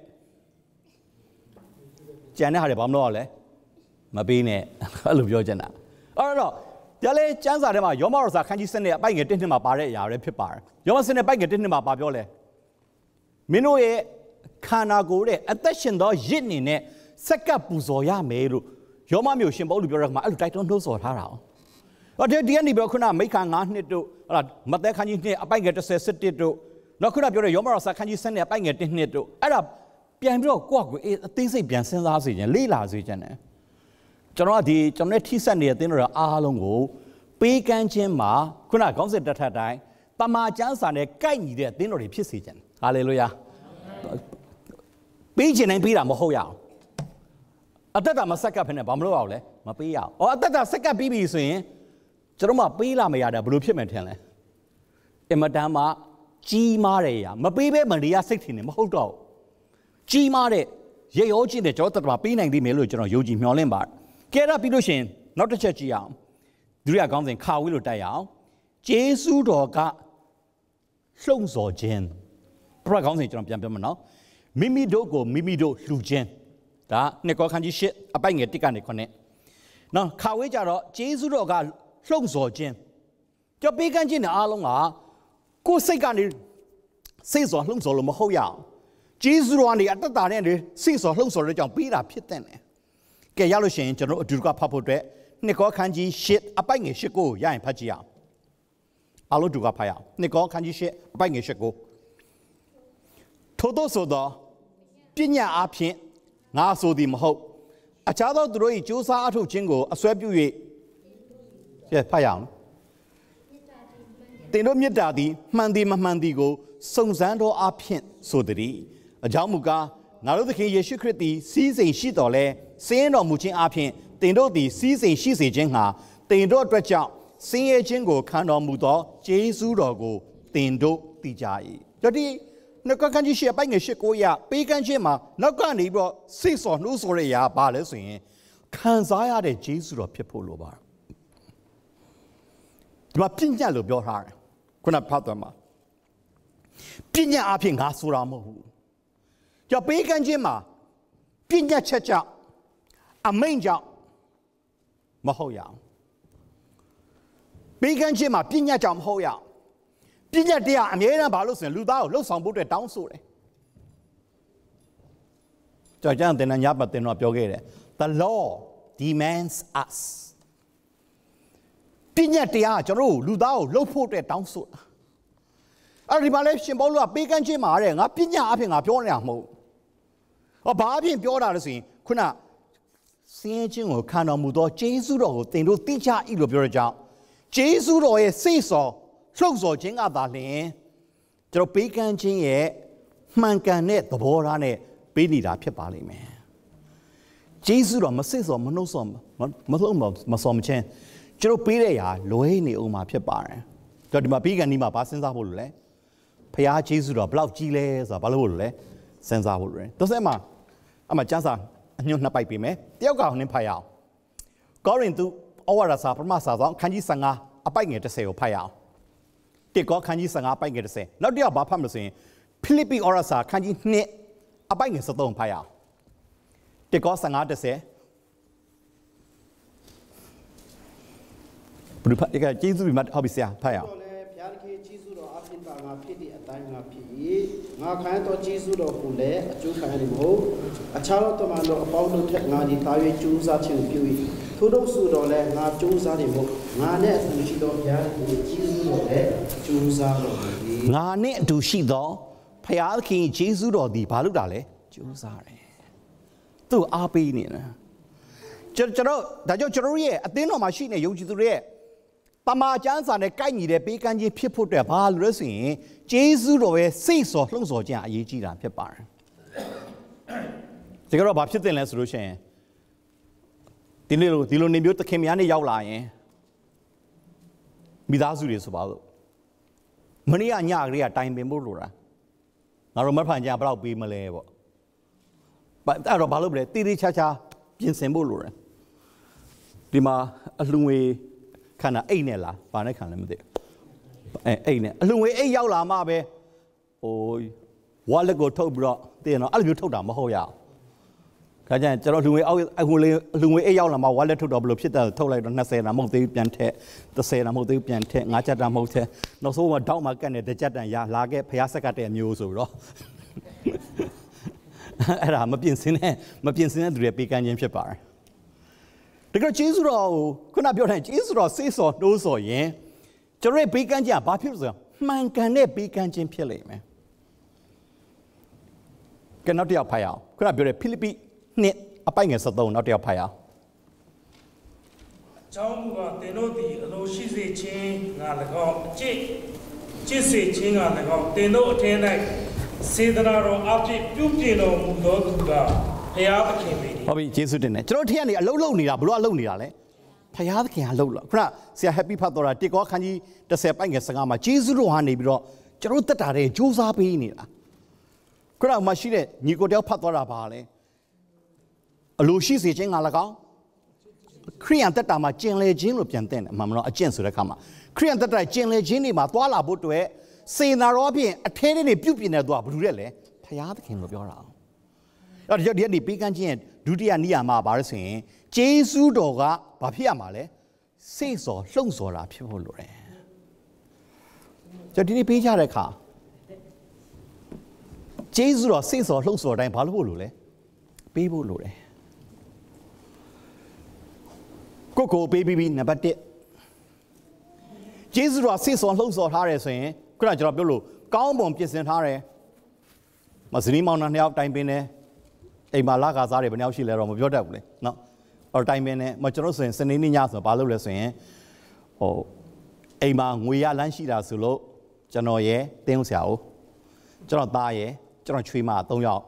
Jana had a bomb. Mabine, I love your Jana. Oh no, Jale Chanzarema, Yomars, can you send a bag at him about it? Pipar. You must send a bag at him about Babiole. Minoe Kanagore, attention though, Jinine, Sakapuzoya Meru. Yomami Shimbo, I don't know so how. But the end of Kuna make an aunt to Mother can you a bag at sit to no could have your Yomars, can you send a bag at him to Arab Piano Quack, things a Bian Sensazi and Lila Zigene. Jonati, Jonati Sunday dinner alongo, Big and Jemma, Kuna concept at her time, Tama Jansan a kind of dinner reputation. Hallelujah. Beijing and Pira Mohoya. At that time, a second in a bamlo, Mapia. Or at that second BB saying, Jeroma Pila may add a blue piment. Emadama G. Maria, Mabibe Maria 16 in Mohodo. G. Mare, Ye Oji the Jota Pina and the Melujan or Yoji Molembar. Get up illusion, not a church yam. Do you come in car will die out? Jesu doga Shons or Jen. Pragon jump now. Mimi dogo, Mimi do, Lujen. That Nico can you shit a bang at Ticanic connect. Now, Kawajaro, Jesu doga Shons or Jen. Your big engine along go second says or Lungs or Mohoya. Jesu on the other end, says or Lungs or the jump beat up Pitan. Get yellow shane, General Duga Papo de Nico Kanji shit a bang a shiko, Yan Pajia. Alo Duga Paya, Nico Kanji shit a bang a shiko. Toto soda, Pinya Apin, Naso dim hope. A child of Droy, Josa to Jingo, a swab you eat. Yes, Payam. They don't meet daddy, Mandigo, Sonsando Apin, so the D. A Jamuga, now the king Yeshukriti, season shitole. Saying or Muchin Apin, they know the season she say Jenha, they don't stretch out, say a jingo, can on Mudo, Jesu Dogo, they do the Jai. Jadi, 那个感觉是把人些过呀，被感觉嘛，那个你不谁说弄说的呀，罢了算，看啥呀的耶稣的撇破路吧，对吧？并且路标啥，可能怕的嘛，并且阿平阿苏拉么，叫被感觉嘛，并且吃着，阿门着，没好样，被感觉嘛，并且着没好样。并且第二，别人把路线路到路上不对当数嘞，就这样的人家把电脑标给了。The law demands us。并且第二，就路到路不对当数。而你把那新保路啊，被感觉嘛人啊，并且阿平啊标两毛，把平标达的是，可能先前我看到很多耶稣的电脑底下一路标讲，耶稣的岁数。收索金啊，大连，就被感情也蛮干的，都不然呢，被你那撇把里面。即使了，没岁数，没弄什么，没什么钱，就被了呀，落去你欧嘛撇把人，就你嘛被干你嘛把身上不嘞，培养即使了不老积嘞，是吧？不嘞，身上不嘞，都是嘛，嘛加上你那白皮没，第二个你培养，高人都偶尔啥不嘛啥子，看起身啊，白眼的时候培养。第个看起身啊，白眼的噻，那第二把他们说，菲律宾二啥看起你啊，白眼是都拍呀。第个身啊的噻，不是拍一个技术比嘛好比些啊，拍呀。 我看到技术的回来，就看你好。查了他们了，包了贴，我的大约9啥钱标的，土豆数的嘞，我9啥的好，我呢都是到偏的技术的嘞，9啥的。 我呢都是到偏的技术的地巴路的嘞，9啥嘞，都阿贝呢。这大家知道耶，电脑嘛是呢有几多嘞？爸妈讲啥呢？概念的被感觉撇破的巴路的时候，接受了为岁数弄所讲也既然撇把人。这个把撇的来说先，第六你没有得看面的要来耶，没打算的是吧？没你啊伢个呀，单边不路啦，那我们反正不老背么嘞不，把那罗巴路不嘞，滴滴恰恰变成不路了，你嘛认为？看那 A 呢啦，把那看了没得？A 呢，认为 A 要啦嘛呗？哦，我那个偷不了，对喏，俺就偷到么好呀？看见，只要认为认为 A 要啦嘛，我那偷到不了，撇到偷来那些那冇得变贴，那些那冇得变贴，俺家那冇贴，那时候我倒嘛干的，在家那呀，那个培养世界的苗数咯。哎呀，没变身呢，没变身呢，都得被干净撇把。这个技术了，可能表现技术了，岁数多少人，就是被干净，把票子蛮干的被干净撇来没？跟那都要拍啊，可能表现菲律宾呢，把人杀到那都要拍啊。 政府个电脑的老师是请俺那个这是请俺那个电脑天来，现在那种阿姐标准了很多这个。好比结束的呢，这老天你老你啦，不老你啦嘞，他丫的看老了，可能是 happy 拍到了，这个看你这些半个时间嘛，结束的话你比如这老得大的就是被你啦，可能嘛是嘞，你个条拍到了吧嘞，老师是怎样那个？可以得大嘛，进来进入变淡了，慢慢啊减少了看嘛，可以得大进来进来嘛，多了不对，谁那那边天天的标准的多不对嘞，他丫的看了标了。要是叫你被干净，ดูที่อันนี้มาบาร์สิเจสุดอกบาพี่มาเลยเสสอส่งสอละพี่พูดเลยจะที่นี่พี่ชาเลยค่ะเจสุดอกเสสอส่งสอได้บาลูพูดเลยพี่พูดเลยก็โกเบบีนะบัดเดเจสุดอกเสสอส่งสอท่าเลยสิก็น่าจะรับรู้ก้าวมองเปลี่ยนท่าเลยมาสินี้มองนั่นเนี่ยtimeเป็นเนี่ยไอ้มาลากาซาเรเป็นแนวชีเลยเราไม่พูดได้เลยเนาะเอาไทม์เนี่ยมาจนเราส่วนสนิทนี่ยากสุดปาลูเลยส่วนโอ้ไอ้มางวยาลันชีลาสุโลจะนอยเตี้ยงเสียวจะนอตายจะนอช่วยมาต้องยาว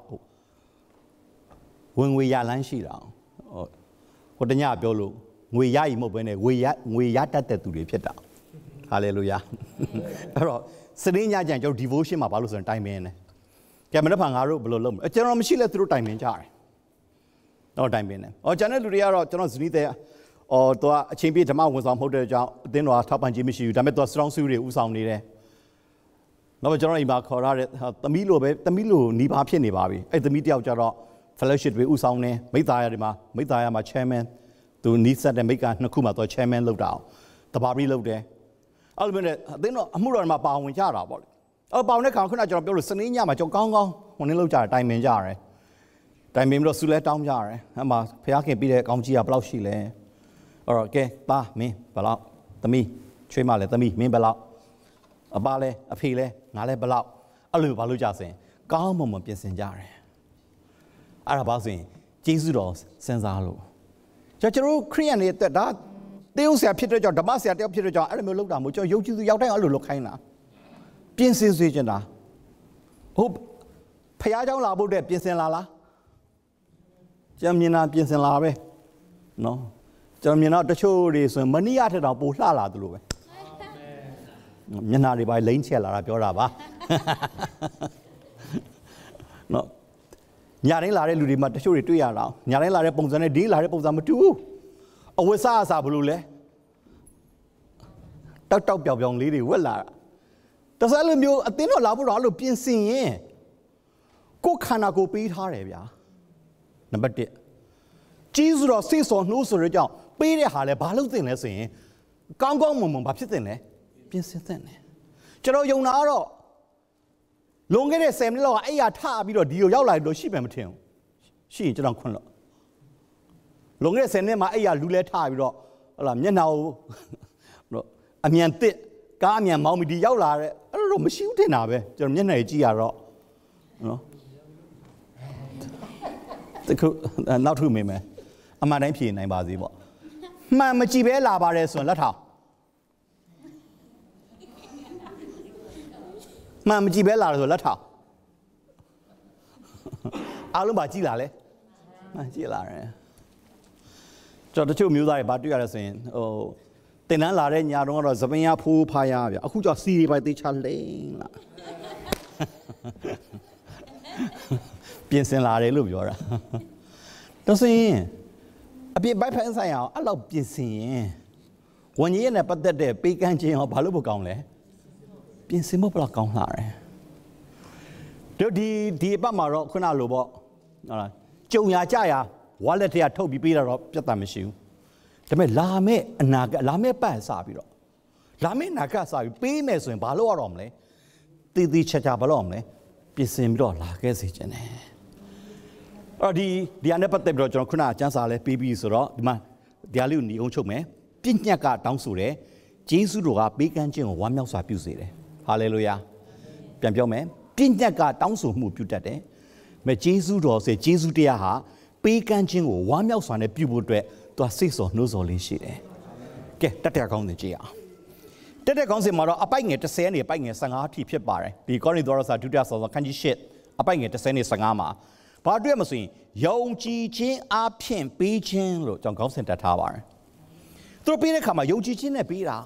วนวยาลันชีลาคนที่ยาเปลูวยาอีโมเป็นเนี่ยวยาตัดแต่ตุเรียพิจารฮาเลลูยาเพราะสนิทยากจังจะ devotion มาปาลูส่วนไทม์เนี่ย Camera Pangaro below. A general machine through time in jar. No time in. Or Janet Luria or Jonas there. Or to a champion amount was on hotel job, then was top and Jimmy, you damn it was strong Suri, who's on there. No general about the Milo, Nipa Penny Baby, at the media of fellowship with Usane, Mithaya, my chairman, to Nisa and Mika Nakuma, the chairman looked out. The Barbie looked there. I'll be there, they know a murder my bow in Jara about it. About the count, I drop your Saninya, my Jongongo, when you look at time in Jare. Time in Rosula down Jare, and my Piaki be the Gongia Blaushile. Or okay, ba me, Balao, the me, Trimale, the me, Balao. A bale, a pile, Nale Balao, a Lubaluja saying, Calm moment, yes in Jare. Arabazin, Jesus, Senzalo. Chacharu, Korean it that they also have Peter John, Damasia, Peter John, I look down, which you to the Yauta, look hina. Piensin Sijana. Hope Payado Labo de Piensin Lala. Jamina Piensin Lave. No. Jamina the show is money at it of Bulala. Yanari by Lane Chella, Pioraba. No. Yarela Ludima, the show to Yara. Yarela Repons and a deal, I repose on two. Oh, Sa Sabule. Talk up your young lady, well. Does I learn you a dinner labo piensin? Go can I go beat her? Number 10. Jesus or says or no so rejoice. Pay the Hale Balutin, as saying, Gong Mum Papsitin, Piensin. Chero Yonaro. Longer the same law, I tab your deal, your life, the sheep and tail. She don't call. Longer send them, I lule tab your now. I mean, Gamian Mammy di Yaula, I don't know, shooting Abe, German Giaro. No. Not who me, a man MP in Bazibo. Mamma Gibella Bares on Lata. Mamma Gibella or Lata. Alumba Gilale. Gilare. So the two music about you are saying, oh. Tena la renya don't know Zabia Poo Paya, who just see by the Charlene. Piensin la Lubura. Don't say a bit by pens I love Piensin. 1 year but that day, big engine of Palubo Gongle. Piensin Mopla Gonglare. Do the Bamaro Kunalubo. Jonia Jaya, Wallet Toby Peter of Jatamishu. Lame Naga Lame Pasabiro. Lame Nakasa, Pimes and Baloromle, the Chachabalomle, Pisimdo, Lagesicene. Or the Anapatebro Kuna, Chansale, Pibi Suro, the Aluni Unchome, Pinaka Tansure, Jesu, big engine, 1 mil sapusire. Hallelujah. Piampiome, Pinaka Tansu Muputate, but Jesu say Jesu deaha, big engine, 1 mil son a pupil. To assist or no solution. Get that account the GR. That account the model, a buying it to say any buying a sanga tip bar. The corridors are 2,000 candy shit, a buying it to send a sangama. But do you machine, Yong Chi Chin, a pin, B chin, look, John Consent at Tower. Through Peter come a Yogi Chin a Pira.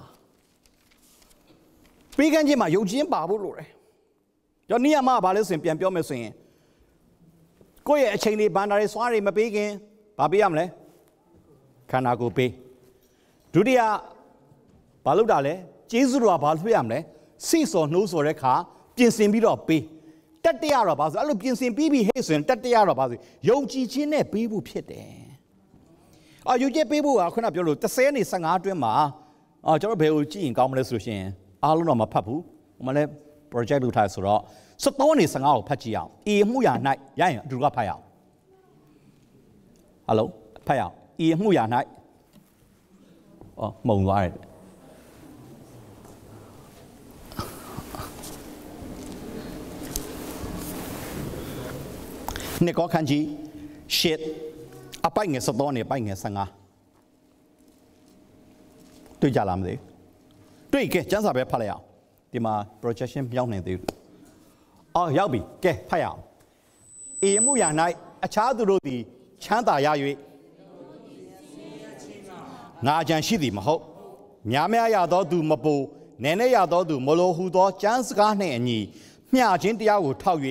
Big and Jim, Yogi and Babu. Your near ma balis and Piampium machine. Go a chainy bandari swari, my big Babiamle. Can I go pay? Dudia Baludale, Jesus or Balfiamle, sees or knows or a car, Piensin be up pay. That the Arabas, I look Piensin BB Hasten, that the Arabas, Yogi Chine, people pity. Are you get people who can up your look? The same is sang out to ma, or Jorbeuchi in Commonest Lucien, Alunoma Papu, Male project to Tasura. So Tony sang out Pachia, E. Muya night, Yang, Druga Paya. Hello, Paya. E. Muya night. Oh, Moonlight. Nico Kanji, shit. A buying a Sodoni, buying a singer. Do Jalam de. Do you get just a bit palea? The ma projection young do. Oh, Yabi, get paya. E. Muya night, a child to the Chanta Yayu. Najan Shidi Maho, Yamaya do Mapo, Nene Yado do Molo Hudo, Jans Garne and ye, Mia Jintia would tell you,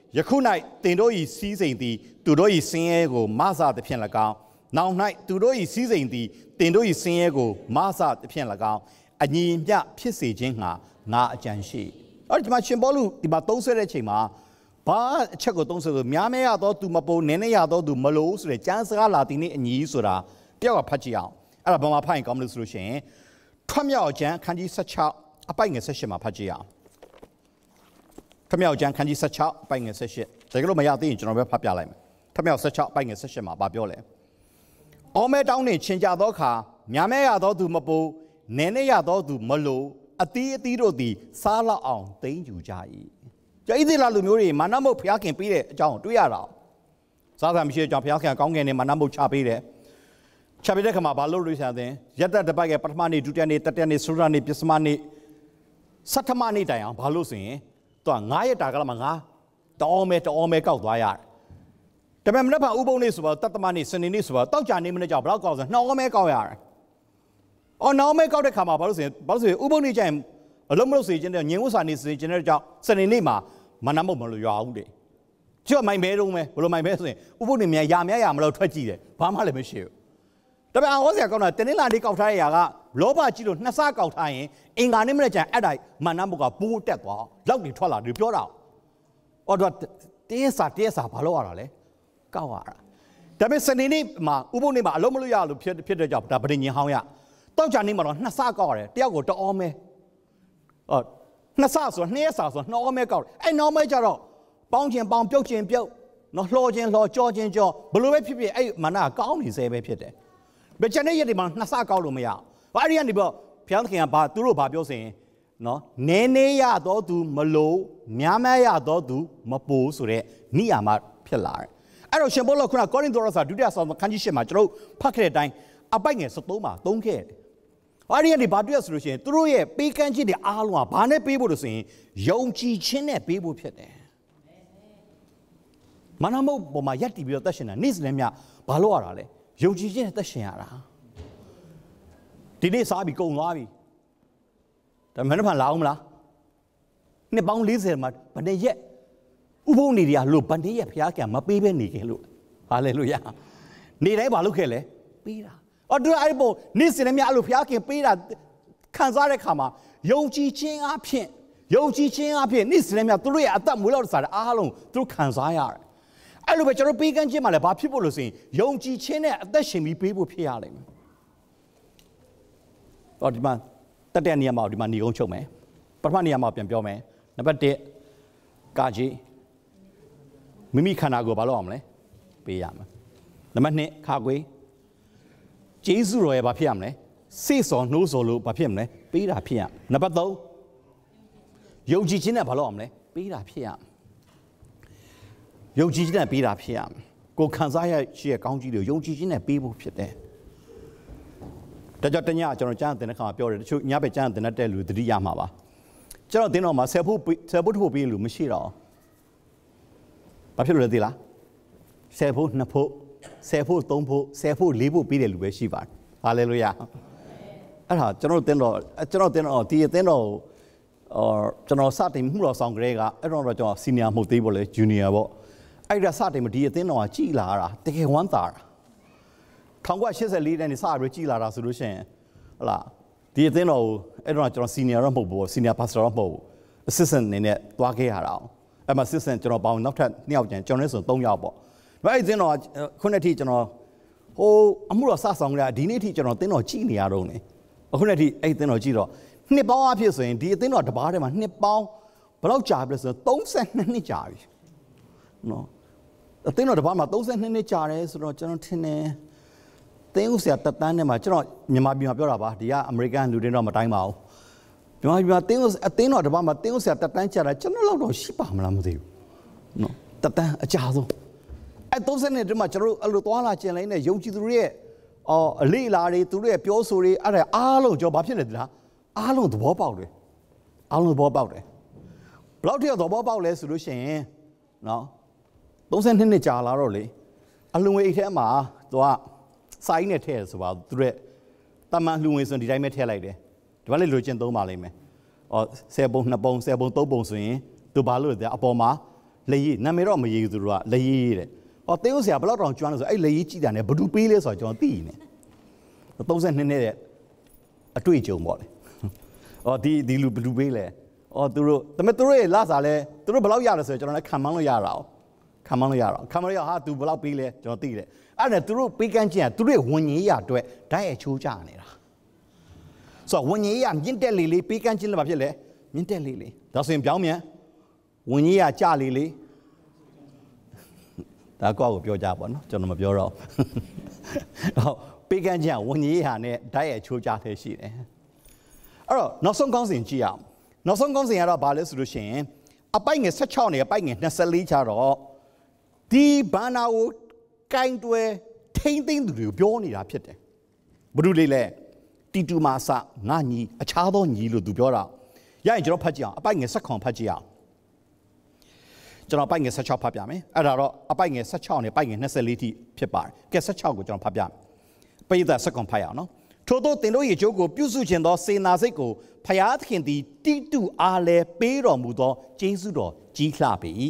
ယခု၌တင်တို့၏စီးစိမ်သည်သူတို့၏ဆင်းရဲကိုမဆသဖြင့်၎င်းနောက်၌သူတို့၏စီးစိမ်သည်တင်တို့၏ဆင်းရဲကိုမဆသဖြင့်၎င်းအညီမျှဖြစ်စေခြင်းငှာငါအကြံရှိအဲ့ဒီမှာရှင်ပေါလုဒီမှာသုံးဆွဲတဲ့အချိန်မှာဘာအချက်ကိုသုံးဆွဲဆိုများမဲရတော့သူမပိုနည်းနည်းရတော့သူမလို့ဆိုတဲ့ကျမ်းစကားလာတင်နေအညီဆိုတာတယောက်ကဖတ်ကြည့်အောင်အဲ့ဒါဘာမှဖတ်ရင်ကောင်းမလို့ဆိုလို့ရှိရင်ထွတ်မြောက်ကျမ်းခန်းကြီး16အပိုက်ငယ်18မှာဖတ်ကြည့်အောင်ထွတ်မြောက်ကျမ်းခန်းကြီး16အပိုက်ငယ်18ဒါကြလို့မရသေးရင်ကျွန်တော်ပဲဖတ်ပြလိုက်မယ်ထွတ်မြောက်16အပိုက်ငယ်18မှာဗာပြောလဲအောမဲတောင်းနေချင်ကြသောအခါများမဲရတော့သူမပိုနည်းနည်းရတော့သူမလို့အသီးတို့သည်စားလောက်အောင်သိမ့်ယူကြ၏ကျဣသရေလလူမျိုးတွေမာနမုတ်ဖျားခင်ပေးတဲ့အကြောင်းတွေ့ရတာစားသာမရှိတဲ့အကြောင်းဖျားခင်ကောင်းကင်နဲ့မာနမုတ်ချပေးတယ်ချပေးတဲ့ခါမှာဘာလို့လို့ရှာတဲ့ရက်တပတ်ရဲ့ပထမနေ့ဒုတိယနေ့တတိယနေ့သုရနေ့ပစ္စမနေ့ဆဋ္ဌမနေ့တိုင်အောင်ဘာလို့ဆိုရင်သူက9ရက်တာကလည်းငါတောမဲကောက်သွားရတယ်ဒါပေမဲ့မနေ့ကဥပုံနေ့ဆိုတော့တတမနေ့စနေနေ့ဆိုတော့တောက်ကြနေမနေ့ကြောင့်ဘလောက်ကောက်ဆိုနှောင်းမဲကောက်ရတယ်အော်နှောင်းမဲကောက်တဲ့ခါမှာဘာလို့ဆိုရင်ဥပုံနေ့ကျရင်အလုံးမလို့စေခြင်းတဲ့ငင်းဝစာနေစေခြင်းတဲ့ကြောင့်စနေနေ့မှာမနမုတ်မလို့ရွာဦးတယ်ကျတော့မိုင်မဲတုံးပဲဘလို့မိုင်မဲဆိုရင်ဥပုပ်နေမြန်ရမလို့ထွက်ကြည့်တယ်ဘာမှလည်းမရှိဘူးဒါပေမဲ့အော်ဆရာကောက်တာတင်းလာလေးကောက်ထားတဲ့ຢာကလောဘကြီးလို့နှစ်ဆကောက်ထားရင်အင်္ဂါနေ့မနေ့ကျရင်အဲ့ဒါမနမုတ်ကပိုးတက်သွားလောက်တွေထွက်လာတယ်ပြောတာအော်တော့တင်းစာဘာလို့ရတာလဲကောက်ရတာဒါပေမဲ့စနေနေ့မှာဥပုပ်နေ့မှာအလုံးမလို့ရလို့ဖြစ်တဲ့ကြောင့်ဒါပဋိညာဉ်ဟောင်းရတောက်ကြနေ့မှာတော့နှစ်ဆကောက်ရတယ်တယောက်ကိုတအောမဲနှစ်ဆဆို2ရက်စာဆိုနှောမဲကောက်အဲ့နှောမဲကြတော့ပေါင်းခြင်းပေါင်းပြုတ်ခြင်းပြုတ်နော်လှော်ခြင်းလှော်ကြောခြင်းကြောဘလို့ပဲဖြစ်ဖြစ်အဲ့မနာကောင်းနေစေပဲဖြစ်တယ်ဘယ်ကျန်တဲ့ရက်တွေမှာနှစ်ဆကောက်လို့မရဘူးအဲ့ဒီကနေပြီးဘုရားသခင်ကဘာသူတို့ဘာပြောစင်နော်နည်းနည်းရတော့သူမလို့များများရတော့သူမပိုးဆိုတဲ့နိယာမဖြစ်လာတယ်အဲ့တော့ရှင်ပေါလုခုနကောရိန္သုရစာဒုတိယဆောင်ခန်းကြီး8မှာကျွန်တော်ဖတ်ခဲ့တဲ့အတိုင်းအပိုက်ငယ်73မှာသုံးခဲ့တယ်အဲ့ဒီကနေဘာတွေ့ရဆိုလို့ရှိရင်သူတို့ရဲ့ပေးကမ်းခြင်းတွေအားလုံးကဘာနဲ့ပေးဖို့လို့ဆိုရင်ယုံကြည်ခြင်းနဲ့ပေးဖို့ဖြစ်တယ်မနမုတ်ပေါ်မှာယက်တည်ပြီးတော့သက်ရှင်တာနေ့စဉ်နဲ့မြဘာလို့ရတာလဲယုံကြည်ခြင်းနဲ့သက်ရှင်ရတာဒီနေ့စားပြီးကုန်သွားပြီဒါမှမဟုတ်လာအောင်မလားနှစ်ပေါင်း40မှာဗနေရက်ဥပုံနေတွေကလို့ဗနေရက်ဖျားကံမပေးဘဲနေခင်လို့ဟာလေလုယာနေတိုင်းဘာလုပ်ခဲ့လဲပေးတာအော်သူအဲ့ပေါ်နေ့စဉ်နဲ့မြအဲ့လိုဖျားခင်ပေးတာခံစားတဲ့ခါမှာယုံကြည်ခြင်းအဖြစ်နေ့စဉ်နဲ့မြသူတို့ရဲ့အသက်မွေးလောက်စားတဲ့အားလုံးသူတို့ခံစားရတယ်အဲ့လိုပဲကျွန်တော်ပေးကမ်းခြင်းမှာလည်းဘာဖြစ်ဖို့လို့ဆိုရင်ယုံကြည်ခြင်းနဲ့အသက်ရှင်ပြီးပေးဖို့ဖြစ်ရလိမ့်မယ်အော်ဒီမှာတက်တဲ့နေရာမှာဒီမှာညီကုန်းချုပ်မယ်ပထမနေရာမှာပြန်ပြောမယ်နံပါတ်1ကာကြီးမိမိခန္ဓာကိုယ်ဘာလုပ်အောင်မလဲပေးရမယ်နံပါတ်2ခါခွေးကျေးဇူးတော်ရဲ့ဘာဖြစ်ရမလဲစေ့စော်နှိုးစော်လို့ဘာဖြစ်မလဲပေးတာဖြစ်ရနံပါတ်3ယုံကြည်ခြင်းနဲ့ဘာလုပ်အောင်မလဲပေးတာဖြစ်ရယုံကြည်ခြင်းနဲ့ပေးတာဖြစ်ရကိုခံစားရရှိတဲ့ကောင်းကြီးတွေယုံကြည်ခြင်းနဲ့ပေးဖို့ဖြစ်တယ်ဒါကြောင့်တညကျွန်တော်ကျမ်းတင်တဲ့ခါမှာပြောတယ်တချို့ညဘက်ကျမ်းတင်တဲ့လူသတိရမှာပါကျွန်တော်တင်တော့မှာဆယ်ဖို့ထုတ်ပေးလို့မရှိတော့ဘာဖြစ်လို့လဲသိလားဆယ်ဖို့နှစ်ဖို့ဆယ်ဖို့သုံးဖို့ဆယ်ဖို့လေးဖို့ပေးတယ်လူပဲရှိပါတယ်ဟာလေလုယာအဲ့ဒါကျွန်တော်တင်တော့ဒီတင်တော့ကျွန်တော်စတင်မှုတော်ဆောင်ကလေးကအဲ့တော့ကျွန်တော်စီနီယာမဟုတ်သေးဘူးလေဂျူနီယာပေါ့အဲ့ဒါစတင်မဒီအတင်းတော်ကကြည်လာတာတကယ်ဝမ်းသာတာ1984နဲ့စပြီးကြည်လာတာဆိုလို့ရှိရင်ဟလာဒီအတင်းတော်အဲ့တော့ကျွန်တော်စီနီယာတော့မဟုတ်ဘူးစီနီယာပါစတာတော့မဟုတ်ဘူး assistant နေနဲ့တွားခဲ့ရတာအဲ့မှာ assistant ကျွန်တော်ပေါင်းနောက်ထပ်2ယောက်ကျန်ကျွန်တော်လည်းဆို3ယောက်ပေါ့ဒါအဲ့တင်းတော်ခုနှစ်ထိကျွန်တော်ဟိုအမှုတော်စဆောင်ကြဒီနေ့ထိကျွန်တော်တင်းတော်ကြည်နေရတော့နေအခုနှစ်ထိအဲ့တင်းတော်ကြည်တော့နှစ်ပေါင်းအဖြစ်ဆိုရင်ဒီအတင်းတော်တပားထဲမှာနှစ်ပေါင်းဘယ်လောက်ကြာပြီလဲဆိုတော့32နှစ်ကြာပြီနော်အတင်းတော်တပားမှာ32နှစ်ကြာတယ်ဆိုတော့ကျွန်တော်ထင်တယ်တင်းဦးဆရာတက်တန်းနဲ့မှာကျွန်တော်မြန်မာပြည်မှာပြောတာပါဒီကအမေရိကန်လူတွေတော့မတိုင်းပါဘူးမြန်မာပြည်မှာတင်းဦးအတင်းတော်တပားမှာတင်းဦးဆရာတက်တန်းကြာတာကျွန်တော်လောက်တော့ရှိပါမလားမသိဘူးနော်တက်တန်းအကြာဆုံးအဲ့30နှစ်တည်းမှာကျွန်တော်တို့အဲ့လိုသွားလာကျင်လိုက်နေယုံကြည်သူတွေရဲ့အလေးလာတွေသူတို့ရဲ့ပြောဆိုတွေအဲ့ဒါအားလုံးကျွန်တော်ဘာဖြစ်လဲတလားအားလုံးသဘောပေါက်တယ်အားလုံးသဘောပေါက်တယ်ဘယ်လောက်ထိသဘောပေါက်လဲဆိုလို့ရှိရင်နော်32နှစ်ကြာလာတော့လေအလွန်ဝေးအိတ်ထဲမှာသူကစိုင်းနဲ့ထည့်ရဆိုပါသူတို့တမန်လှူငွေဆိုဒီတိုင်းပဲထည့်လိုက်တယ်ဒီမှာလေလိုချင်သုံးပါလိမ့်မယ်10ပုံ2ပုံ10ပုံ3ပုံဆိုရင်သူဘာလို့လဲအပေါ်မှာ利那没让没有做啊，利的。哦，对我是不老让转了说，哎，利鸡蛋呢，不都背了说叫低呢？都是那的，追求么嘞？哦，地路不都背嘞？哦，都是，他们都是拉啥嘞？都是不老压的时候，叫人看忙了压了，看忙了压了，看忙了压哈都不老背嘞，叫低嘞。啊，那都是背干净，都是混年压对，咱也出价呢啦。所以混年压，明天里背干净了吧？别嘞，明天里，但是表面混年压家里。大家有标价不呢？就那么标了。然后背干净，我你一下呢，咱也出价才是的。而那双讲成这样，那双讲成要到巴黎市先，啊，半夜16呢，半夜那12家了，第班那我干对天天都有标你啦撇的，不如你嘞，地主马上那你差到你了都标了，有人就要拍奖，半夜10拍奖。就那半夜16拍片没？啊，然后啊半夜16呢，半夜那12天拍板，给16个就那拍片，不一定10拍呀喏。初到电脑也就个，比如说见到谁拿这个拍下天的地图阿来背了木多，接受到几下背。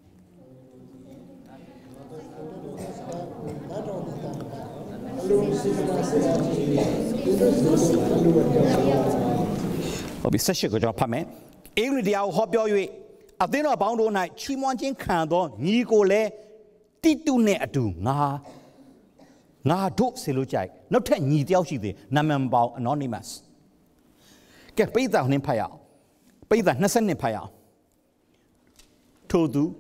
我比16个就拍没，因为你要好表演。啊，对了，帮助呢，去望见看到你过来，地图呢都都是路在，那看你条是的，那么包 anonymous， 给背在那拍呀，背在那身那拍呀，偷渡，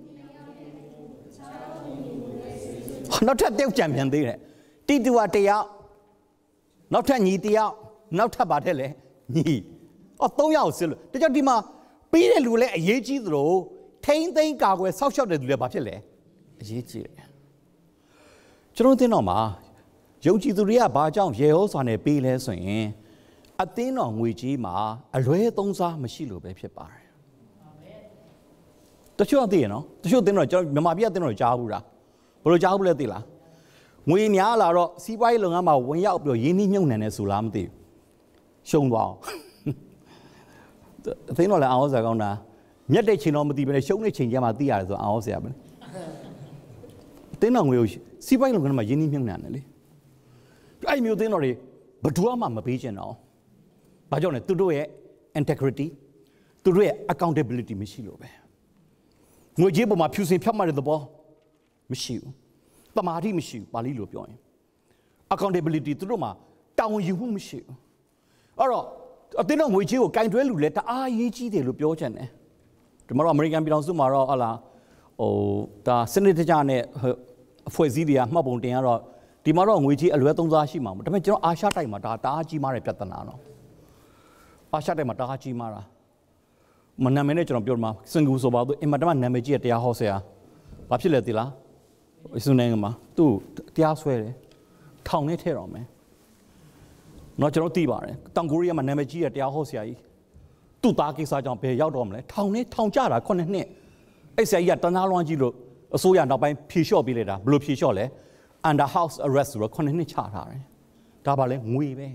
那他都讲明的嘞，地图啊这样，那他你这样，那他把他嘞，你，哦都要是了，这叫什么？背的路来业绩路，天天搞个少少的路来把起来，业绩。这种电脑嘛，尤其是你啊把讲也好算的背来算，啊电脑危机嘛，啊乱东西没戏路被撇把。这需要电脑，这需要电脑叫明码比电脑加不啦，不如加不了的啦。我娘啦咯，西北人啊嘛，我要不要一年用的数那么的，凶吧？听到来俺在讲呢，你得钱那么低，别兄弟钱也嘛低啊，就俺在不？听到我有西北人可能嘛一年用难的嘞，哎没有听到嘞，不多嘛没赔钱哦，把叫呢都多嘅 integrity， 都多嘅 accountability 没事了呗。我这不嘛平时票买的不，没事，把马蹄没事，把理路表演 ，accountability 都多嘛，当我有没事，而咯。啊，对了，我以前我干出来路来，但啊，业绩的路标准呢？怎么说？美国比方说嘛，咯，阿拉哦，但现在这家呢，会计的啊，嘛不定咯。ဒီမှာတော့ငွေကြီးအလွယ်သုံးစားရှိမှာမဟုတ်ဒါပေမဲ့ကျွန်တော်အာရှတိုက်မှာဒါတအားကြီးမားတဲ့ပြဿနာနော်အာရှတိုက်မှာတအားကြီးမားတာမနာမည်နဲ့ကျွန်တော်ပြောမှာစင်ကူဆိုပါတော့အင်မတန်မှနာမည်ကြီးတဲ့တရားဟောဆရာဘာဖြစ်လဲသိလားစွန်းနိုင်ငံမှာသူ့တရားဆွဲတယ်ထောင်နဲ့ထည့်တော့မယ်နော်ကျွန်တော်သိပါတယ်တောင်ကိုရီးယားမှာနာမည်ကြီးတဲ့တရားဟောဆရာကြီးသူ့သားကိစ္စကြောင့်ဘယ်ရောက်တော့မလဲထောင်ကြတာ9နှစ်အဲ့ဆရာကြီးကတနာလွမ်းကြီးလို့အစိုးရနောက်ပိုင်းဖြေလျှော့ပေးလိုက်တာဘယ်လိုဖြေလျှော့လဲ under house arrest ဆိုတော့9နှစ်ချထားတယ်ဒါပါလဲငွေပဲ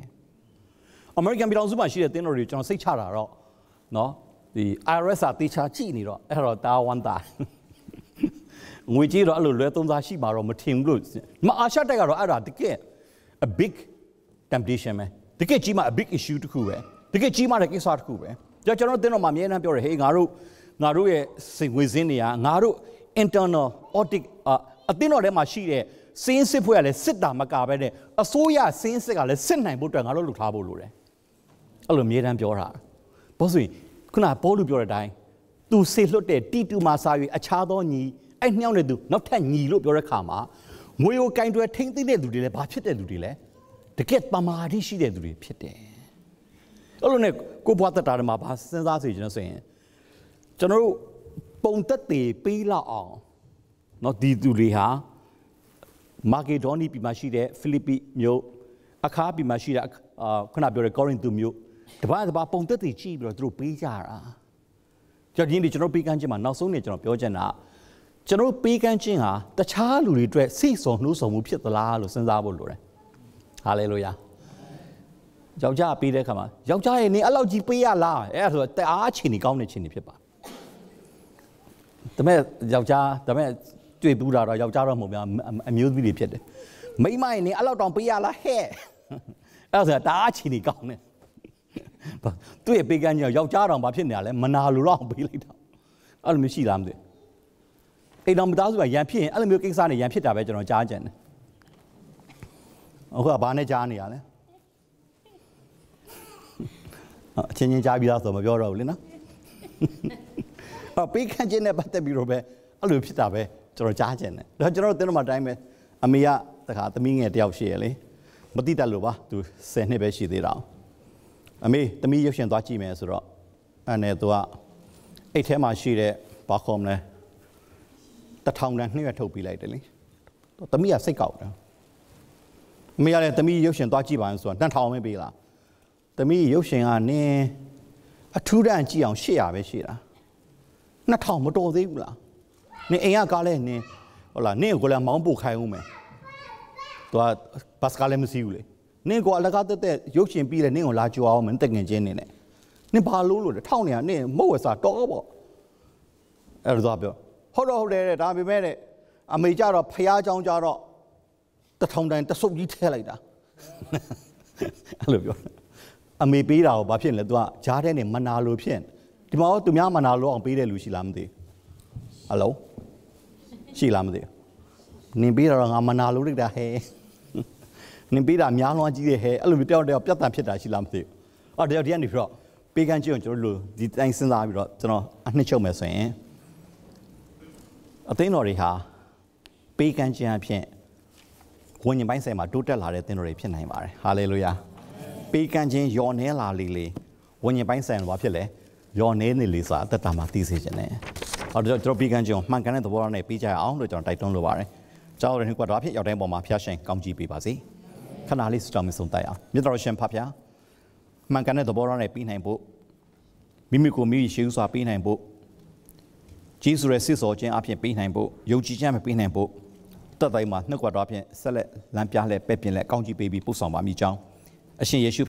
American ပြည်တော်စုမှာရှိတဲ့တင်းတော်တွေကျွန်တော်စိတ်ချတာတော့နော်ဒီ IRS ကတေချာကြည့်နေတော့အဲ့တော့တာဝန်တာငွေကြီးတော့အဲ့လိုလွဲသုံးစားရှိမှာတော့မထင်ဘူးလို့မအာရှတိုက်ကတော့အဲ့ဒါတကယ် a big temptation ပဲတကယ်ကြီးမှာ a big issue တစ်ခုပဲတကယ်ကြီးမှာတဲ့ကိစ္စတစ်ခုပဲကျွန်တော်တင်းတော်မှာအများအားပြောတယ်ဟေးငါတို့ရဲ့စိတ်ငွေစင်းတွေကငါတို့ internal audit အတင်းတော်ထဲမှာရှိတဲ့စင်းစစ်ဖွဲ့ကလည်းစစ်တာမကပဲနဲ့အစိုးရစင်းစစ်ကလည်းစစ်နိုင်ဖို့အတွက်ငါတို့လုပ်ထားဖို့လိုတယ်အဲ့လိုအမြဲတမ်းပြောတာဘာလို့ဆိုရင်ခုနပေါ်လူပြောတဲ့အတိုင်းသူစေလွတ်တဲ့တီတူမှာစာရွေအခြားသောညီအဲ့နှောင်းတဲ့သူနောက်ထပ်ညီလို့ပြောတဲ့ခါမှာငွေကိုကင်တွယ်ထိမ့်သိမ့်တဲ့လူတွေလည်းဘာဖြစ်တဲ့လူတွေလဲတကယ်ပမာတိရှိတဲ့လူတွေဖြစ်တယ်အဲ့လိုနဲ့ကိုဘွားတက်တာတွေမှာဘာစဉ်းစားစေချင်လို့ဆိုရင်ကျွန်တော်တို့ပုံသက်တည်ပေးလောက်အောင်နော်ဒီသူတွေဟာမာကေဒေါနီပြည်မှာရှိတဲ့ဖိလိပ္ပိမြို့အခါပြည်မှာရှိတဲ့ခုနပြောတဲ့ကောရင်သူမြို့တပတ်ပုံသက်တည်ကြည့်ပြီးတော့သူတို့ပေးကြတာကျွန်တော်ပေးကမ်းခြင်းမှာနောက်ဆုံးနေကျွန်တော်ပြောချင်တာကျွန်တော်ပေးကမ်းခြင်းဟာတခြားလူတွေအတွက်စိတ်ဆောင်နှိုးဆော်မှုဖြစ်သလားလို့စဉ်းစားဖို့လိုတယ်ဟာလေလုယာယောက်ျားပေးတဲ့အခါမှာယောက်ျားရဲ့နေအဲ့လောက်ကြီးပေးရလားအဲ့ဒါဆိုတအားအချိန်ကြီးကောင်းတဲ့ချိန်ကြီးဖြစ်ပါတမဲ့ယောက်ျားတမဲ့တွေ့ဘူးတာတော့ယောက်ျားတော့မဟုတ်ဗျာအမျိုးသမီးတွေဖြစ်တယ်မိမနေအဲ့လောက်တောင်ပေးရလားဟဲ့အဲ့ဒါတားချီနေကောင်းတယ်သူ့ရဲ့ပေးကမ်းကြီးယောက်ျားတော်ဘာဖြစ်နေရလဲမနာလိုတော့ပေးလိုက်တာအဲ့လိုမျိုးရှိလားမသိအိမ်တော်မသားစုကရန်ဖြစ်ရင်အဲ့လိုမျိုးကိစ္စနဲ့ရန်ဖြစ်တာပဲကျွန်တော်ကြားကြတယ်အခုကဘာနဲ့ကြားနေရလဲအချင်းချင်းကြားပြီးသားဆိုမပြောတော့ဘူးလေနော်ပေးကမ်းခြင်းနဲ့ပတ်သက်ပြီးတော့ပဲအဲ့လိုဖြစ်တာပဲကျွန်တော်ကြားကြတယ်ဒါကျွန်တော်တို့တင်းတော်မှာတိုင်းပဲအမေကတခါသမီးငယ်တယောက်ရှိရလေမတိတတ်လို့ပါသူ10နှစ်ပဲရှိသေးတာအမေသမီးရုပ်ရှင်သွားကြည့်မယ်ဆိုတော့အဲ့နဲ့သူကအိတ်ထဲမှာရှိတဲ့ဘာခေါ်မလဲ1000တန်းနှိမ့်ရထုတ်ပေးလိုက်တယ်လေသမီးကစိတ်ကောက်တယ်အမေကလည်းသမီးရုပ်ရှင်သွားကြည့်ပါရင်ဆိုတော့2000ပဲပေးလားသမီးရုပ်ရှင်ကနင်းအထူးတန်းကြည့်အောင်800ပဲရှိတာ2000မတော်သေးဘူးလားနင်းအိမ်ကကားလဲနင်းဟုတ်လားနင်းကိုလည်းမောင်းပို့ခိုင်းဦးမယ်သူကဘတ်စကားလည်းမရှိဘူးလေနင်းကိုအလကားတက်ရုပ်ရှင်ပြီးတယ်နင်းကိုလာကြွအောင်မင်းတက်ငင်ချင်းနေနဲ့နင်းဘာလို့လို့ထောက်နေရနင်းမဟုတ်ဝစားတော့ပေါ့အဲ့လိုသွားပြောဟုတ်တယ်ဒါပေမဲ့အမေကြတော့ဖျားเจ้าကြတော့1000တန်တဆုပ်ကြီးထဲလိုက်တာအဲ့လိုပြောအမေပေးတာကိုဘာဖြစ်လဲ तू ကဂျားတဲ့နေမနာလို့ဖြစ်ဒီမှာတော့သူများမနာလို့အောင်ပေးတဲ့လူရှိလားမသိဟယ်လိုရှိလားမသိနင်ပေးတာတော့ငါမနာလို့လိုက်တာဟဲ့နင်ပေးတာများလွှမ်းကြီးတယ်ဟဲ့အဲ့လိုမျိုးတယောက်ပြတ်တန်ဖြစ်တာရှိလားမသိအော်တယောက်ဒီကနေပြီးတော့ပေးကမ်းကြည့်အောင်ကျွန်တော်တို့ဒီတိုင်းစဉ်းစားပြီးတော့ကျွန်တော်အနှစ်ချုပ်မယ်ဆိုရင်အသိတော်တွေဟာပေးကမ်းခြင်းအဖြစ်ဝိညာဉ်ပိုင်းဆိုင်မှာတိုးတက်လာတဲ့သင်တော်တွေဖြစ်နိုင်ပါတယ်ဟာလေလုယာပေးကမ်းခြင်းယော်နေလာလေဝိညာဉ်ပိုင်းဆိုင်မှာဖြစ်လေယော်နေနေလေဆိုတာအသက်တာမှာသိစေခြင်းနဲ့အော်ကျွန်တော်ပေးကမ်းခြင်းကိုမှန်ကန်တဲ့သဘောနဲ့ပေးကြရအောင်လို့ကျွန်တော်တိုက်တွန်းလိုပါတယ်ကျောင်းတော်ရင်ကွာတော့အဖြစ်ရောက်တိုင်းပေါ်မှာဖျားရှင်ကောင်းကြီးပေးပါစေခဏလေးစတောင်းမဆုံးတိုက်အောင်မြတ်တော်ရှင်ဖဖျားမှန်ကန်တဲ့သဘောနဲ့ပြီးနိုင်ဖို့မိမိကိုမိရှိဥစွာပြီးနိုင်ဖို့ဂျေဇုရဲ့စစ်စောခြင်းအဖြစ်ပြီးနိုင်ဖို့ယုံကြည်ခြင်းမပြီးနိုင်ဖို့တတ်တိုင်းမှာနှုတ်ကတော်အဖြစ်ဆက်လက်လမ်းပြလှည့်ပဲ့ပြင်လက်ကောင်းကြီးပေးပြီးပို့ဆောင်ပါမိကြောင်းအရှင်ယေရှု